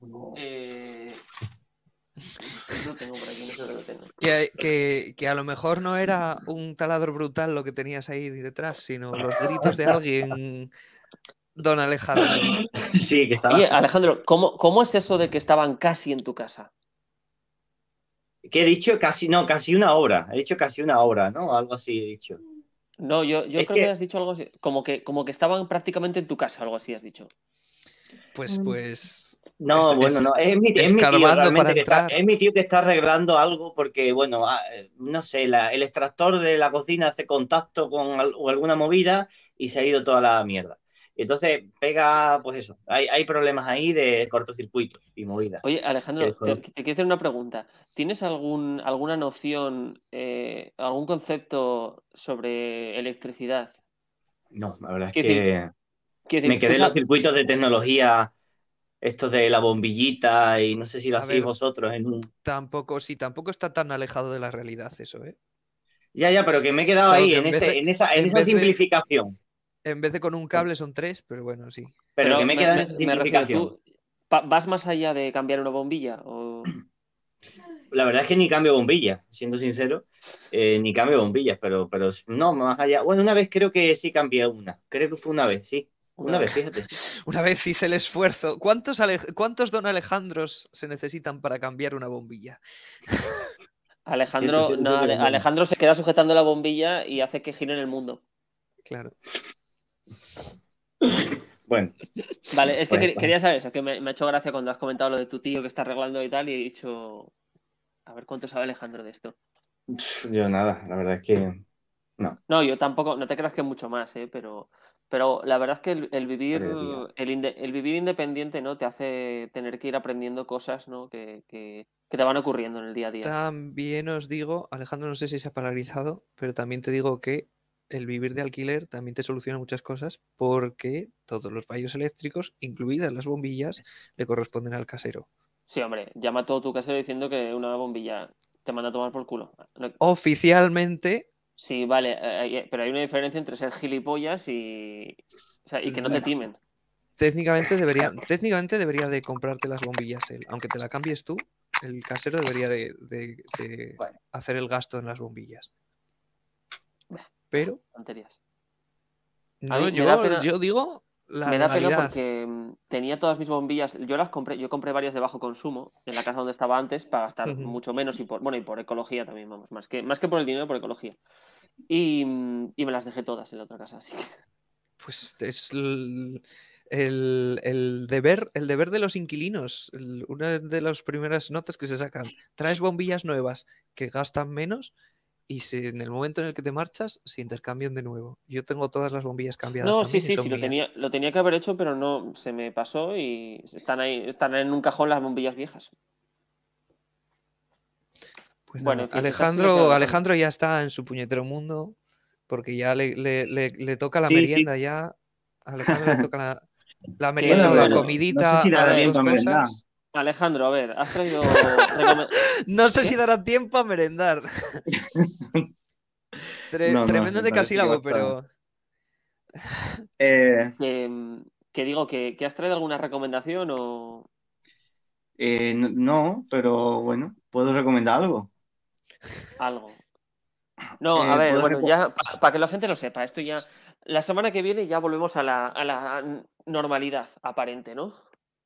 Lo tengo por aquí, no sé dónde lo tengo. Que a lo mejor no era un taladro brutal lo que tenías ahí detrás, sino los gritos de alguien, don Alejandro. Sí, que estaba. Oye, Alejandro, ¿cómo es eso de que estaban casi en tu casa? ¿Qué he dicho? Casi, no, casi una hora. He dicho casi una hora, ¿no? Algo así he dicho. No, yo Es creo que que, has dicho algo así, como que estaban prácticamente en tu casa, algo así has dicho. Pues no, bueno, no. Es mi tío escarbando para realmente entrar. es mi tío que está arreglando algo porque, bueno, no sé, el extractor de la cocina hace contacto con o alguna movida y se ha ido toda la mierda. Entonces pega, pues eso, hay problemas ahí de cortocircuito y movida. Oye, Que Alejandro, te quiero hacer una pregunta. ¿Tienes alguna noción, algún concepto sobre electricidad? No, la verdad es Quiero decir, que quiero me decir, quedé en los circuitos de tecnología, estos de la bombillita y no sé si lo A hacéis ver, vosotros en un... tampoco está tan alejado de la realidad eso, ¿eh? Ya, pero que me he quedado Solo ahí que en en esa vez de simplificación. con un cable son 3, pero bueno, sí. Pero que pero me he quedado en esa me refiero, simplificación. ¿tú vas más allá de cambiar una bombilla? La verdad es que ni cambio bombillas, siendo sincero, ni cambio bombillas, pero no, más allá. Bueno, una vez creo que sí cambié una. Creo que fue una vez, sí. Una Una vez. vez, fíjate. Una vez hice el esfuerzo. ¿Cuántos don Alejandros se necesitan para cambiar una bombilla? Alejandro, no, Alejandro se queda sujetando la bombilla y hace que gire en el mundo. Claro. Bueno. Vale, es que Pues, quería saber eso, que me ha hecho gracia cuando has comentado lo de tu tío que está arreglando y tal, y he dicho, a ver cuánto sabe Alejandro de esto. yo nada, la verdad es que no. No, yo tampoco, no te creas que mucho más, pero la verdad es que el vivir, el vivir independiente, ¿no? Te hace tener que ir aprendiendo cosas, ¿no? Que te van ocurriendo en el día a día. También os digo, Alejandro, no sé si se ha polarizado, pero también te digo que el vivir de alquiler también te soluciona muchas cosas porque todos los fallos eléctricos, incluidas las bombillas, le corresponden al casero. Sí, hombre, llama a todo tu casero diciendo que una bombilla te manda a tomar por culo. Oficialmente. Sí, vale, pero hay una diferencia entre ser gilipollas y que no te timen. Técnicamente debería de comprarte las bombillas él. Aunque te la cambies tú, el casero debería de Bueno. hacer el gasto en las bombillas. Pero Tonterías. no, mí me da pena- yo digo la Me da pena legalidad. porque tenía todas mis bombillas, yo compré varias de bajo consumo en la casa donde estaba antes para gastar Ujú. mucho menos y por ecología también, vamos, más que por el dinero, por ecología. Y me las dejé todas en la otra casa, así que Pues es el deber de los inquilinos. Una de las primeras notas que se sacan. Traes bombillas nuevas que gastan menos y en el momento en el que te marchas se intercambian de nuevo. Yo tengo todas las bombillas cambiadas no, sí, también y son lo mías. tenía que haber hecho, pero no, se me pasó y están en un cajón las bombillas viejas. Pues Bueno, nada, en fin, ¿qué tal se me queda Alejandro ya está en su puñetero mundo porque ya le toca la Sí, merienda ya. A Alejandro le toca la Que, merienda o la pero no sé comidita si a dará las tiempo dos a merendar. cosas. Alejandro, a ver, has traído No sé ¿Qué? si dará tiempo a merendar. No, Tremendo me parece que va a decasílabo, estar. pero que digo que has traído alguna recomendación o No, pero bueno, ¿puedo recomendar algo? algo. No, a ver, ¿Puedo bueno, ya para que la gente lo sepa, esto ya la semana que viene ya volvemos a la normalidad aparente, ¿no?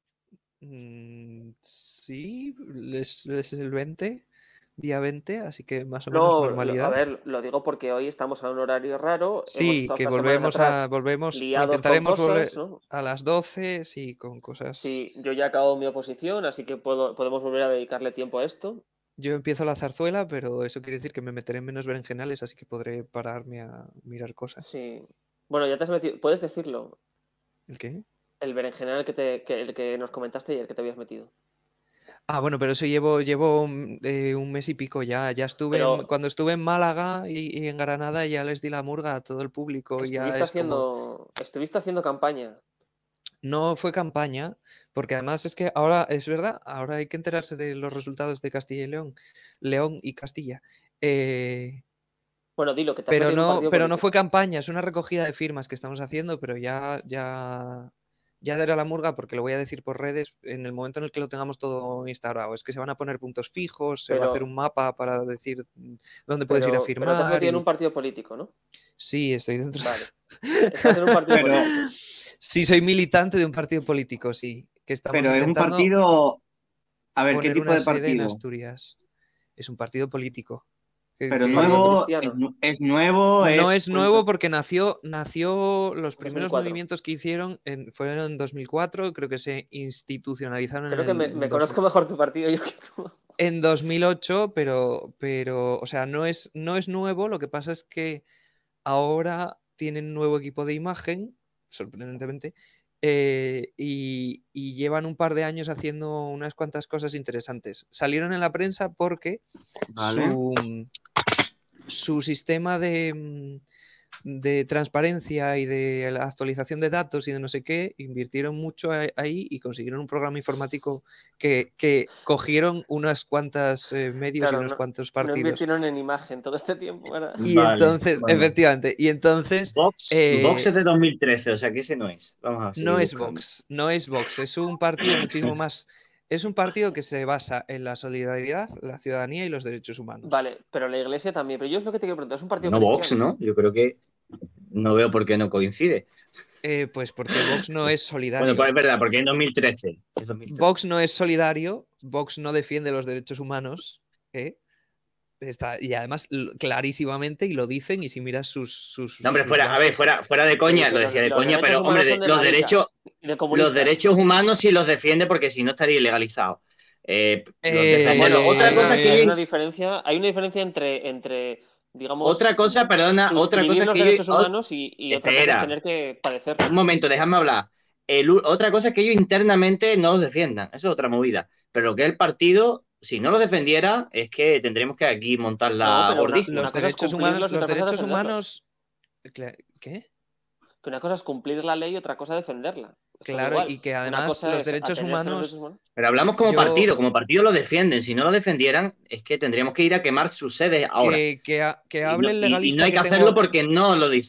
sí, es el 20, día 20, así que más o menos No, a normalidad. ver, lo digo porque hoy estamos a un horario raro, hemos Sí, estado que estas semanas atrás volvemos, o liados con intentaremos cosas, volver ¿no? a las 12, sí, con cosas. Sí, yo ya acabo mi oposición, así que podemos volver a dedicarle tiempo a esto. Yo empiezo la zarzuela, pero eso quiere decir que me meteré en menos berenjenales, así que podré pararme a mirar cosas. Sí. Bueno, ya te has metido, puedes decirlo, ¿El qué? el berenjenal el que nos comentaste y el que te habías metido. Ah, bueno, pero eso llevo un mes y pico ya. Pero Cuando estuve en Málaga y en Granada ya les di la murga a todo el público y ya estuviste haciendo campaña. No fue campaña, porque además es que ahora, es verdad, ahora hay que enterarse de los resultados de Castilla y León y Castilla. Bueno, dilo, que te has metido en un partido Pero no político. fue campaña, es una recogida de firmas que estamos haciendo, pero ya daré la murga porque lo voy a decir por redes en el momento en el que lo tengamos todo instaurado. Es que se van a poner puntos fijos, se va a hacer un mapa para decir dónde puedes ir a firmar. Pero te has metido en un partido político, ¿no? Sí, estoy dentro. Vale. Estás en un partido político. Sí, soy militante de un partido político, sí. Que estamos Pero es un partido. A ver, ¿qué poner tipo una de sede en partido? Asturias. Es un partido político. Pero ¿Un nuevo, partido cristiano? es nuevo. No es nuevo porque nació los primeros 2004. movimientos que hicieron fueron en 2004, creo que se institucionalizaron Creo que me conozco mejor tu partido yo que tú. en 2008, pero o sea, no es nuevo, lo que pasa es que ahora tienen nuevo equipo de imagen, sorprendentemente, y llevan un par de años haciendo unas cuantas cosas interesantes. Salieron en la prensa porque Vale. su sistema de transparencia y de la actualización de datos y de no sé qué, invirtieron mucho ahí y consiguieron un programa informático que cogieron unas cuantas medios y unos cuantos partidos. No invirtieron en imagen todo este tiempo, ¿verdad? Y entonces, efectivamente, y entonces... Vox es de 2013, o sea que ese no es. Vamos a no es Vox, es un partido muchísimo más... Es un partido que se basa en la solidaridad, la ciudadanía y los derechos humanos. Vale, pero la iglesia también. Pero yo es lo que te quiero preguntar, ¿es un partido no cristiano? Vox, ¿no? Yo creo que no veo por qué no coincide. Pues porque Vox no es solidario. Bueno, pues es verdad, porque en 2013. Vox no es solidario, Vox no defiende los derechos humanos, y además clarísimamente, y lo dicen, y si miras sus no, hombre, fuera de coña, lo decía de coña, pero hombre, los derechos humanos sí los defiende porque si no estaría ilegalizado. Bueno, otra cosa que hay una diferencia entre digamos, otra cosa que los derechos humanos y otra cosa es tener que padecerlos. Un momento, déjame hablar. Otra cosa es que ellos internamente no los defiendan, eso es otra movida. Pero lo que es el partido, si no los defendiera, es que tendremos que aquí montar la gordísima. Los derechos humanos... ¿Qué? Que una cosa es cumplir la ley y otra cosa defenderla. Claro, y que además los derechos humanos... Pero hablamos como partido lo defienden. Si no lo defendieran, es que tendríamos que ir a quemar sus sedes ahora. Que hable el legalista. Y no hay que hacerlo porque no lo dicen.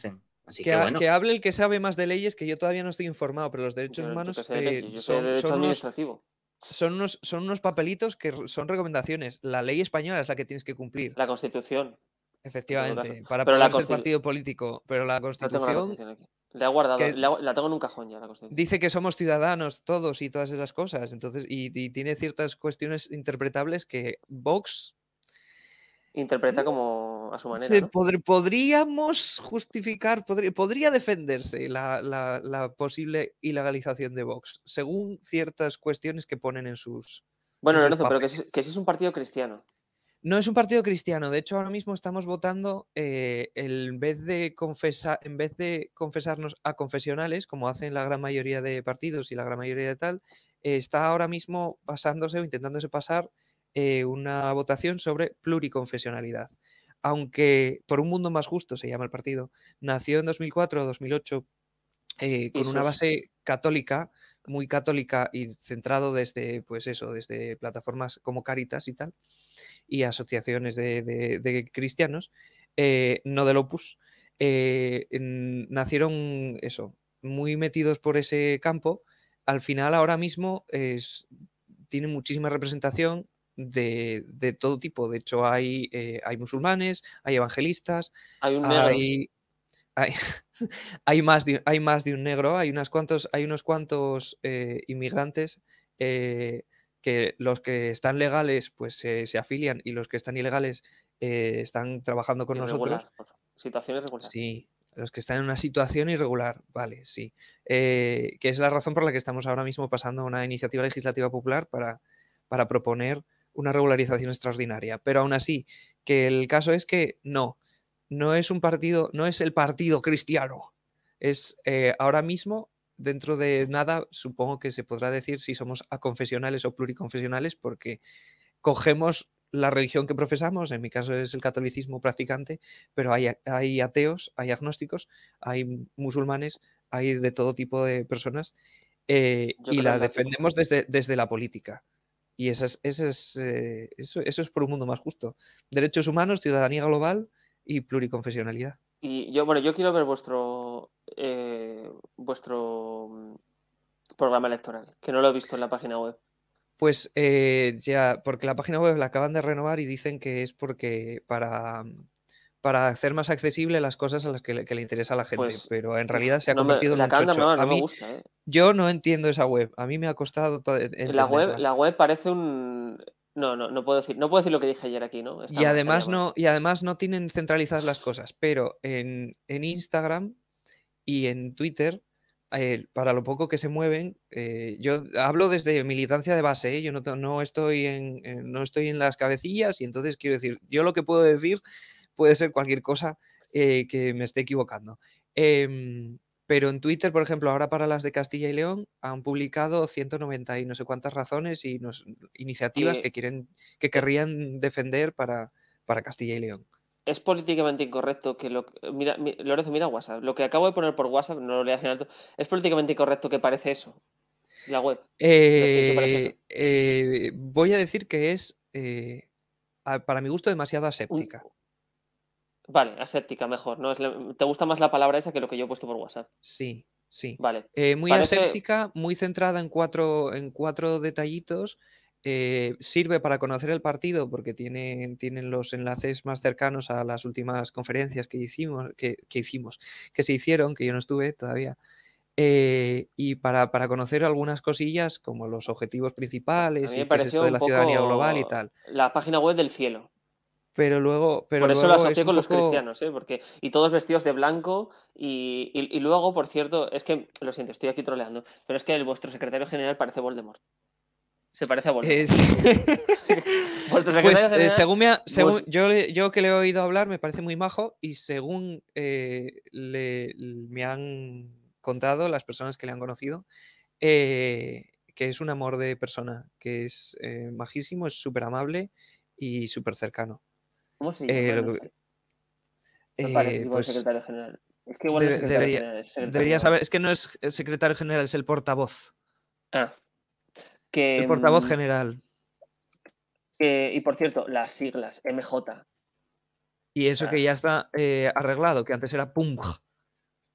Así Que, que bueno. que hable el que sabe más de leyes, que yo todavía no estoy informado, pero los derechos Yo humanos qué sé de leyes, yo sé de son, derecho son unos, administrativo. son unos papelitos que son recomendaciones. La ley española es la que tienes que cumplir, La Constitución, en todo caso. efectivamente, para Pero la poder ser partido político. Pero la no tengo la Constitución Constitución aquí. La he guardado, que la tengo en un cajón ya, la Constitución. dice que somos ciudadanos todos y todas esas cosas. Entonces, y tiene ciertas cuestiones interpretables que Vox Interpreta como a su manera, ¿no? podríamos justificar, podría defenderse la posible ilegalización de Vox, según ciertas cuestiones que ponen en sus Bueno, en sus Lorenzo, pero papeles. que sí es un partido cristiano. No es un partido cristiano. De hecho, ahora mismo estamos votando en vez de confesarnos a confesionales, como hacen la gran mayoría de partidos y la gran mayoría de tal, está ahora mismo pasándose o intentándose pasar una votación sobre pluriconfesionalidad. Aunque por un mundo más justo se llama el partido, nació en 2004 o 2008 con una base católica, muy católica y centrado desde, pues eso, desde plataformas como Caritas y tal, y asociaciones de cristianos, no del Opus, nacieron eso, muy metidos por ese campo. Al final, ahora mismo, tienen muchísima representación de todo tipo. De hecho, hay musulmanes, hay evangelistas, Hay un negro. hay, hay más de un negro, hay unos cuantos inmigrantes que los que están legales pues se afilian y los que están ilegales están trabajando con nosotros. Situación irregular. Sí, los que están en una situación irregular, vale, sí. Que es la razón por la que estamos ahora mismo pasando una iniciativa legislativa popular para proponer una regularización extraordinaria. Pero aún así, que el caso es que no es un partido, no es el partido cristiano. Es ahora mismo, dentro de nada, supongo que se podrá decir si somos aconfesionales o pluriconfesionales, porque cogemos la religión que profesamos, en mi caso es el catolicismo practicante, pero hay ateos, hay agnósticos, hay musulmanes, hay de todo tipo de personas y la defendemos desde la política. Y eso es por un mundo más justo. Derechos humanos, ciudadanía global y pluriconfesionalidad. Y yo quiero ver vuestro programa electoral, que no lo he visto en la página web. Pues ya, porque la página web la acaban de renovar y dicen que es porque para hacer más accesible las cosas a las que le interesa a la gente, Pues, pero en realidad se ha convertido en la un chocho. no me gusta, ¿eh? Yo no entiendo esa web, a mí me ha costado entenderla. La web parece un... No puedo decir lo que dije ayer aquí, ¿no? Y además no tienen centralizadas las cosas, pero en Instagram y en Twitter, para lo poco que se mueven, yo hablo desde militancia de base, yo no estoy en las cabecillas y entonces quiero decir, yo lo que puedo decir puede ser cualquier cosa que me esté equivocando. Pero en Twitter, por ejemplo, ahora para las de Castilla y León han publicado 190 y no sé cuántas razones y iniciativas que querrían defender para Castilla y León. Es políticamente incorrecto que Lorenzo, mira WhatsApp. Lo que acabo de poner por WhatsApp, no lo leas en alto. Es políticamente incorrecto que parece eso. La web. Voy a decir que es, para mi gusto, demasiado aséptica. Vale, aséptica, mejor. ¿No? ¿Te gusta más la palabra esa que lo que yo he puesto por WhatsApp? Sí. Vale. Muy aséptica, muy centrada en cuatro detallitos. Sirve para conocer el partido porque tienen los enlaces más cercanos a las últimas conferencias que se hicieron, que yo no estuve todavía. Y para conocer algunas cosillas como los objetivos principales y qué es esto de la ciudadanía global y tal. La página web del cielo. Pero luego por eso lo asocié con los cristianos, porque y todos vestidos de blanco y luego, por cierto, es que, lo siento, estoy aquí troleando, pero es que vuestro secretario general parece Voldemort. Se parece a Voldemort. Pues según yo que le he oído hablar me parece muy majo y según me han contado las personas que le han conocido, que es un amor de persona, que es majísimo, es súper amable y súper cercano. ¿Cómo se llama? Me parece igual secretario general. Es que igual no es secretario general. Debería saber, es que no es el secretario general, es el portavoz. El portavoz general. Y por cierto, las siglas, MJ. Y eso que ya está arreglado, que antes era PUMG.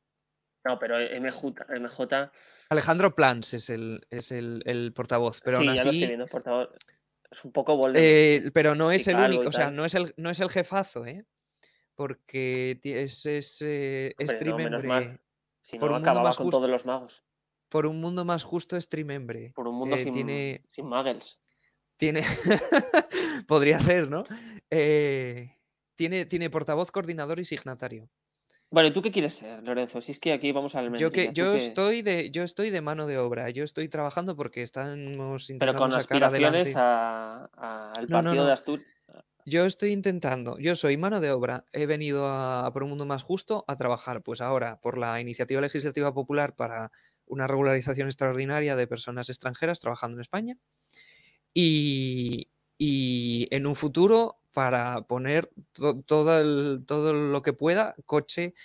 No, pero MJ Alejandro Plans es el portavoz, pero aún sí, ya lo estoy así, viendo, portavoz. Es un poco Voldemort. pero no Y es el calvo único, y o sea, tal. no es el jefazo, porque es Hombre, no, menos trimembre. mal. Si Por no, un mundo acababa más con justo, todos los magos. por un mundo más justo es trimembre. Por un mundo Tiene, sin muggles. podría ser, ¿no? Tiene portavoz, coordinador y signatario. Bueno, ¿y tú qué quieres ser, Lorenzo? Si es que aquí vamos al mentilla. Yo estoy de mano de obra. Yo estoy trabajando porque estamos Pero intentando con sacar aspiraciones adelante. al No, partido de no. Asturias. Yo estoy intentando. Yo soy mano de obra. He venido por un mundo más justo a trabajar. Pues ahora por la iniciativa legislativa popular para una regularización extraordinaria de personas extranjeras trabajando en España. Y en un futuro para poner todo lo que pueda, coche,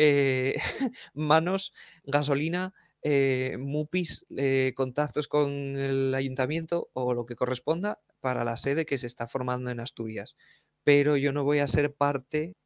manos, gasolina, MUPIs, contactos con el ayuntamiento o lo que corresponda para la sede que se está formando en Asturias. Pero yo no voy a ser parte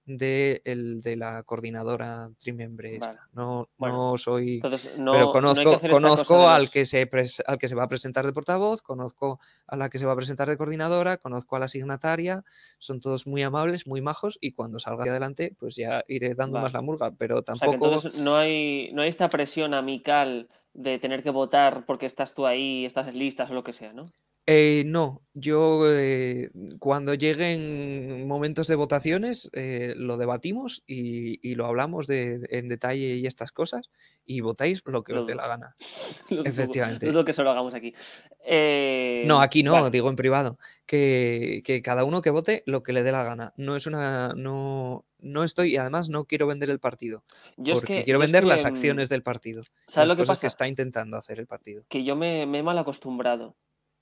de la coordinadora trimembre Vale. esta. No Bueno, soy. entonces Pero no hay que hacer esta cosa conozco de al los... que se va a presentar de portavoz, conozco a la que se va a presentar de coordinadora, conozco a la signataria, son todos muy amables, muy majos, y cuando salga adelante, pues ya iré dando más Vale. la murga. Pero O sea que tampoco. entonces no hay esta presión amical de tener que votar porque estás tú ahí, estás en listas o lo que sea, ¿no? No, yo cuando lleguen momentos de votaciones lo debatimos y lo hablamos en detalle y estas cosas y votáis lo que Lo os dé dudo. la gana. Lo Efectivamente. dudo que eso lo hagamos aquí. No, aquí no, Vale. digo en privado. Que cada uno que vote lo que le dé la gana. No estoy, y además no quiero vender el partido. Porque quiero vender las acciones del partido. ¿Sabes Las lo que cosas que pasa? está intentando hacer el partido. Que yo me he mal acostumbrado.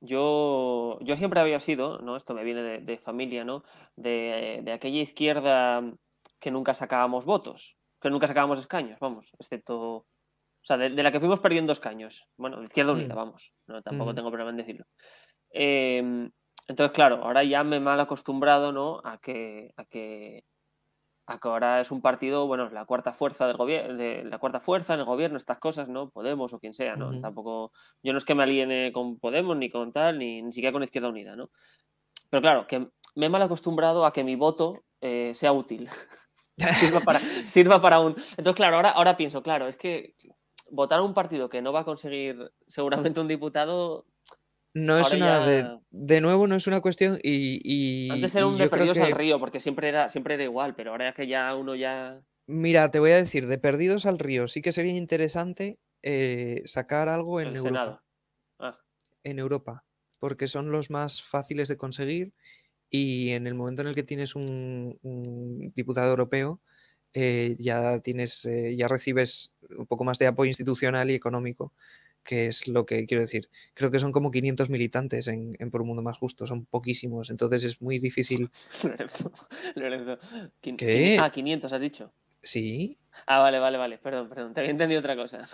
Yo siempre había sido, ¿no? Esto me viene de familia, ¿no? De aquella izquierda que nunca sacábamos votos, que nunca sacábamos escaños, vamos, excepto. O sea, de la que fuimos perdiendo escaños. Bueno, de Izquierda Unida, vamos. No, tampoco tengo problema en decirlo. Entonces, claro, ahora ya me he mal acostumbrado, ¿no? A que ahora es un partido, bueno, la cuarta fuerza del gobierno, la cuarta fuerza en el gobierno, estas cosas, ¿no? Podemos o quien sea, ¿no? Tampoco, yo no es que me aliene con Podemos, ni con tal, ni siquiera con Izquierda Unida, ¿no? Pero claro, que me he mal acostumbrado a que mi voto sea útil. sirva para un. Entonces, claro, ahora pienso, claro, es que votar a un partido que no va a conseguir seguramente un diputado. No es una. De nuevo, no es una cuestión. Antes era un de yo creo perdidos que. al río, porque siempre era igual, pero ahora es que ya uno ya. Mira, te voy a decir, de perdidos al río, sí que sería interesante sacar algo en El Europa. Senado. En Europa, porque son los más fáciles de conseguir y en el momento en el que tienes un diputado europeo, ya recibes un poco más de apoyo institucional y económico, que es lo que quiero decir. Creo que son como 500 militantes en Por un Mundo Más Justo, son poquísimos, entonces es muy difícil. Lorenzo. ¿Qué? 500 has dicho. Sí. Vale, perdón, te había entendido otra cosa.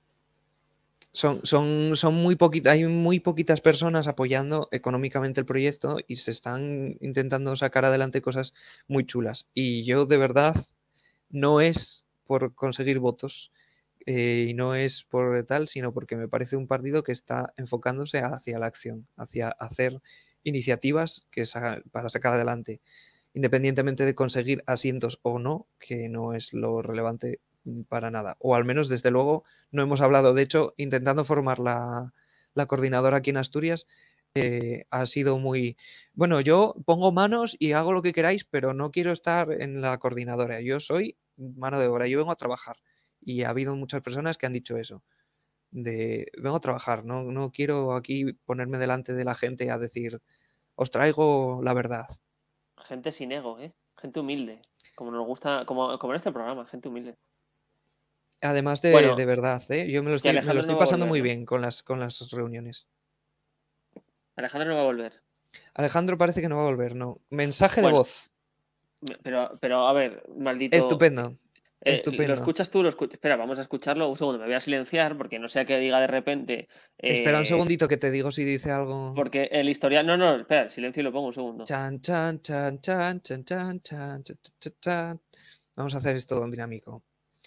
Son muy poquitas, hay muy poquitas personas apoyando económicamente el proyecto y se están intentando sacar adelante cosas muy chulas. Y yo de verdad no es por conseguir votos y no es por tal, sino porque me parece un partido que está enfocándose hacia la acción, hacia hacer iniciativas para sacar adelante, independientemente de conseguir asientos o no, que no es lo relevante para nada. O al menos, desde luego, no hemos hablado. De hecho, intentando formar la coordinadora aquí en Asturias, ha sido muy... Bueno, yo pongo manos y hago lo que queráis, pero no quiero estar en la coordinadora. Yo soy mano de obra, yo vengo a trabajar. Y ha habido muchas personas que han dicho eso. Vengo a trabajar, no quiero aquí ponerme delante de la gente a decir, os traigo la verdad. Gente sin ego, gente humilde. Como nos gusta, como en este programa, gente humilde. Además de verdad, yo me lo estoy pasando muy bien con las reuniones. Alejandro no va a volver. Alejandro parece que no va a volver, no. Mensaje de voz. Pero a ver, maldito. Estupendo. ¿Lo escuchas tú? Espera, vamos a escucharlo. Un segundo, me voy a silenciar porque no sea que diga de repente. Espera un segundito que te digo si dice algo. Porque el historial. No, espera, silencio y lo pongo un segundo. Chan, chan, chan, chan, chan, chan, chan, chan, chan, chan. Vamos a hacer esto dinámico.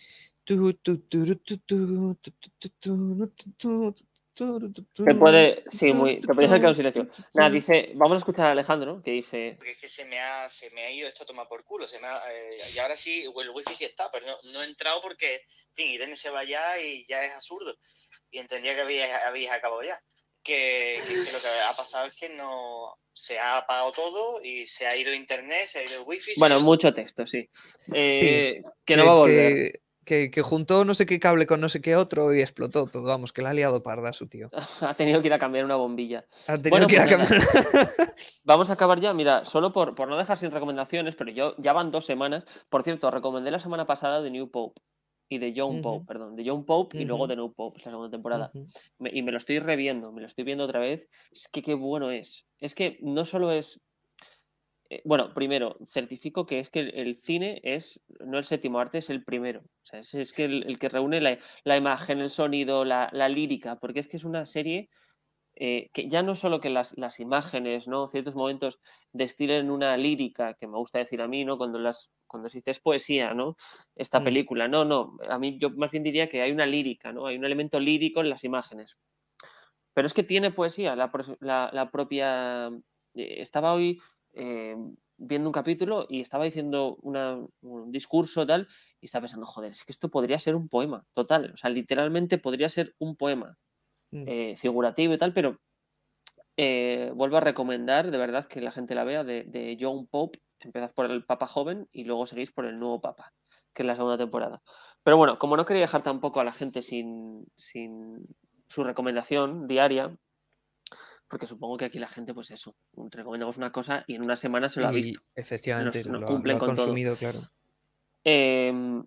Te puede, sí, te podría sacar un silencio. Nada, dice, vamos a escuchar a Alejandro, que dice... Porque es que se me ha ido esto a tomar por culo. Y ahora sí, el wifi sí está, pero no he entrado porque, en fin, Irene se va ya y ya es absurdo. Y entendía que habéis acabado ya. Que lo que ha pasado es que no se ha apagado todo y se ha ido internet, se ha ido el wifi. Bueno, mucho texto, sí. Sí, que no va a volver. Que juntó no sé qué cable con no sé qué otro y explotó todo. Vamos, que la ha liado parda su tío. Ha tenido que ir a cambiar una bombilla. Ha tenido que ir a cambiar. Vamos a acabar ya. Mira, solo por no dejar sin recomendaciones, pero ya van 2 semanas. Por cierto, recomendé la semana pasada The New Pope y de Young Pope, perdón, de Young Pope y luego The New Pope, es la segunda temporada. Y me lo estoy reviendo, me lo estoy viendo otra vez. Es que qué bueno es. Es que no solo es... bueno, primero, certifico que es que el cine es, no el séptimo arte, es el primero. O sea, es que el que reúne la imagen, el sonido, la lírica, porque es que es una serie que ya no solo que las imágenes, ¿no? Ciertos momentos destilen una lírica, que me gusta decir a mí, ¿no? Cuando se dice es poesía, ¿no? Esta película. No, a mí yo más bien diría que hay una lírica, ¿no? Hay un elemento lírico en las imágenes. Pero es que tiene poesía, la propia... estaba hoy viendo un capítulo y estaba diciendo un discurso tal y estaba pensando, joder, es que esto podría ser un poema, total. O sea, literalmente podría ser un poema figurativo y tal, pero vuelvo a recomendar de verdad que la gente la vea de Young Pope. Empezad por el Papa joven y luego seguís por el nuevo Papa, que es la segunda temporada. Pero bueno, como no quería dejar tampoco a la gente sin su recomendación diaria, porque supongo que aquí la gente, pues eso, recomendamos una cosa y en una semana se lo ha visto. Efectivamente, nos lo cumplen ha con consumido, todo. Claro.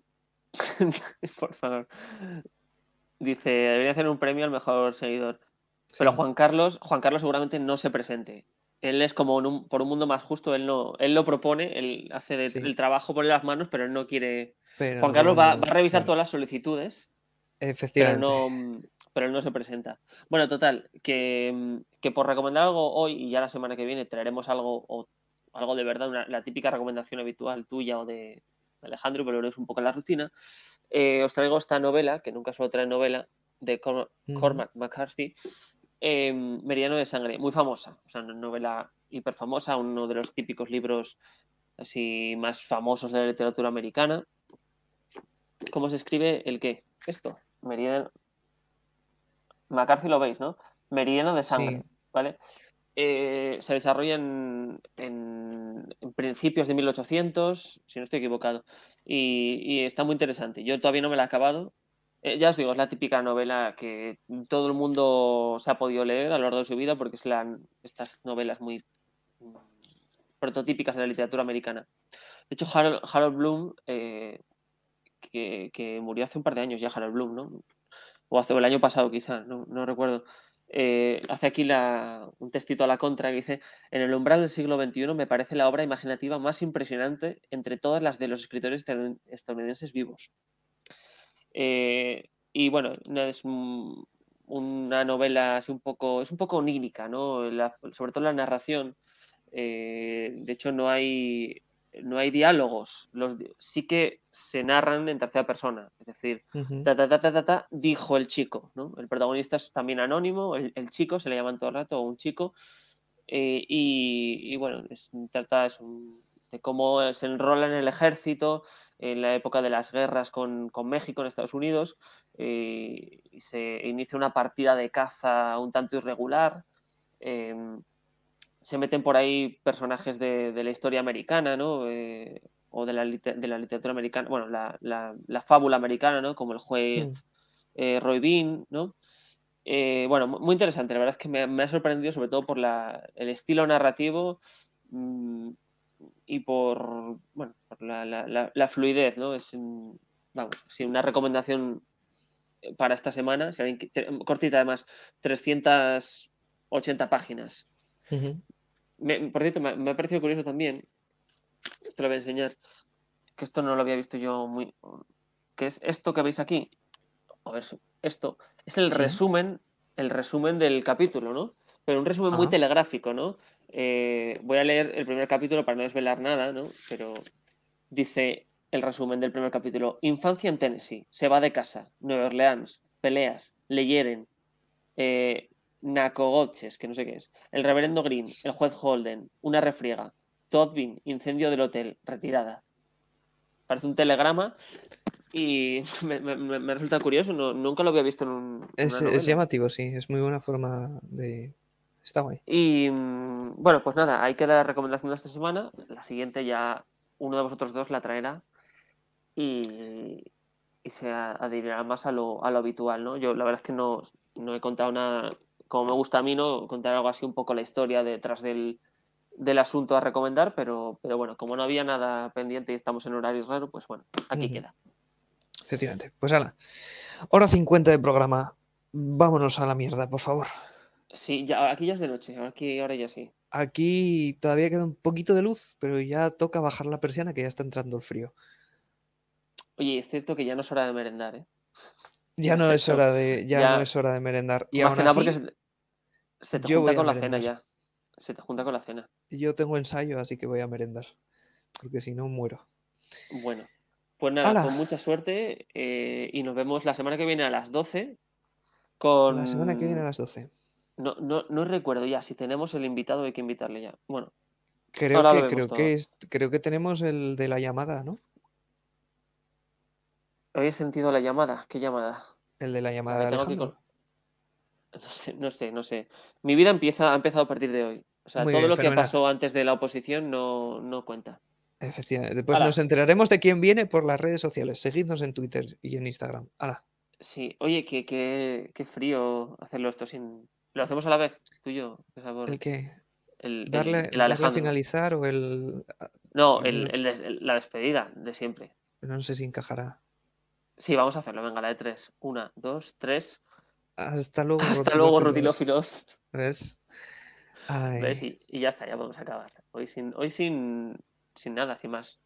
Por favor. Dice, debería hacer un premio al mejor seguidor. Pero Sí. Juan Carlos seguramente no se presente. Él es como por un mundo más justo, él lo propone, él hace el trabajo, pone las manos, pero él no quiere... Pero Juan Carlos va a revisar claro. todas las solicitudes, Efectivamente. pero él no se presenta. Bueno, total, que por recomendar algo hoy y ya la semana que viene traeremos algo de verdad, la típica recomendación habitual tuya o de Alejandro, pero es un poco la rutina. Os traigo esta novela, que nunca suelo traer novela, de Cormac McCarthy, Meridiano de Sangre, muy famosa, o sea, una novela hiper famosa, uno de los típicos libros así más famosos de la literatura americana. ¿Cómo se escribe el qué? Esto, Meridiano. McCarthy lo veis, ¿no? Meridiano de Sangre, ¿vale? Se desarrolla en principios de 1800, si no estoy equivocado, y está muy interesante. Yo todavía no me la he acabado. Ya os digo, es la típica novela que todo el mundo se ha podido leer a lo largo de su vida porque es estas novelas muy prototípicas de la literatura americana. De hecho, Harold Bloom, que murió hace un par de años ya, Harold Bloom, ¿no? O el año pasado quizá, no recuerdo. Hace aquí un textito a la contra que dice: en el umbral del siglo XXI me parece la obra imaginativa más impresionante entre todas las de los escritores estadounidenses vivos. Y bueno, es una novela así es un poco onírica, ¿no? Sobre todo la narración. De hecho, no hay diálogos. Sí que se narran en tercera persona. Es decir, dijo el chico, ¿no? El protagonista es también anónimo, el chico, se le llaman todo el rato, un chico. Y bueno, trata de cómo se enrola en el ejército en la época de las guerras con México en Estados Unidos. Y se inicia una partida de caza un tanto irregular. Se meten por ahí personajes de la historia americana, ¿no? O de la literatura americana, bueno, la fábula americana, ¿no? Como el juez Roy Bean, ¿no? Bueno, muy interesante, la verdad es que me ha sorprendido sobre todo por el estilo narrativo y por la fluidez, ¿no? Es una recomendación para esta semana, cortita además, 380 páginas. Por cierto, me ha parecido curioso también, esto lo voy a enseñar, que esto no lo había visto yo que es esto que veis aquí. A ver, esto es el resumen del capítulo, ¿no? Pero un resumen muy telegráfico, ¿no? Voy a leer el primer capítulo para no desvelar nada, ¿no? Pero dice: el resumen del primer capítulo. Infancia en Tennessee. Se va de casa. Nueva Orleans. Peleas. Le hieren. Nacogoches, que no sé qué es. El reverendo Green. El juez Holden. Una refriega. Todbin. Incendio del hotel. Retirada. Parece un telegrama y me resulta curioso. Nunca lo había visto en una novela. Es llamativo, sí. Es muy buena forma de... Está guay. Y bueno, pues nada, ahí queda la recomendación de esta semana. La siguiente ya uno de vosotros dos la traerá y se adherirá más a lo habitual, ¿no? Yo la verdad es que no he contado nada, como me gusta a mí, ¿no? Contar algo así, un poco la historia detrás del asunto a recomendar, pero bueno, como no había nada pendiente y estamos en horario raro, pues bueno, aquí queda. Efectivamente. Pues hala, hora 50 de programa. Vámonos a la mierda, por favor. Sí, ya, aquí ya es de noche, aquí ahora ya sí. Aquí todavía queda un poquito de luz, pero ya toca bajar la persiana que ya está entrando el frío. Oye, es cierto que ya no es hora de merendar, ¿eh? Ya no es hora de merendar. Y más aún que nada así, porque se te junta con la cena ya. Se te junta con la cena. Yo tengo ensayo, así que voy a merendar. Porque si no, muero. Bueno, pues nada, ¡Hala! con mucha suerte y nos vemos la semana que viene a las 12 con... La semana que viene a las 12. No recuerdo ya si tenemos el invitado, hay que invitarle ya. Bueno, creo que tenemos el de la llamada, ¿no? Hoy he sentido la llamada. ¿Qué llamada? El de la llamada de Alejandro. No sé. Mi vida ha empezado a partir de hoy. O sea, Muy todo bien, lo que fenomenal. pasó antes de la oposición no cuenta. Efectivamente. Después nos enteraremos de quién viene por las redes sociales. Seguidnos en Twitter y en Instagram. ¡Hala! Sí, oye, qué frío hacerlo esto sin... ¿Lo hacemos a la vez, tú y yo? ¿El qué? El ¿Darle a finalizar o el...? No, la despedida de siempre. No sé si encajará. Sí, vamos a hacerlo. Venga, la de 3. 1, 2, 3. Hasta luego, Hasta luego, rutilófilos. ¿Ves? ¿Ves? Y ya está, ya vamos a acabar. Hoy sin nada, sin más.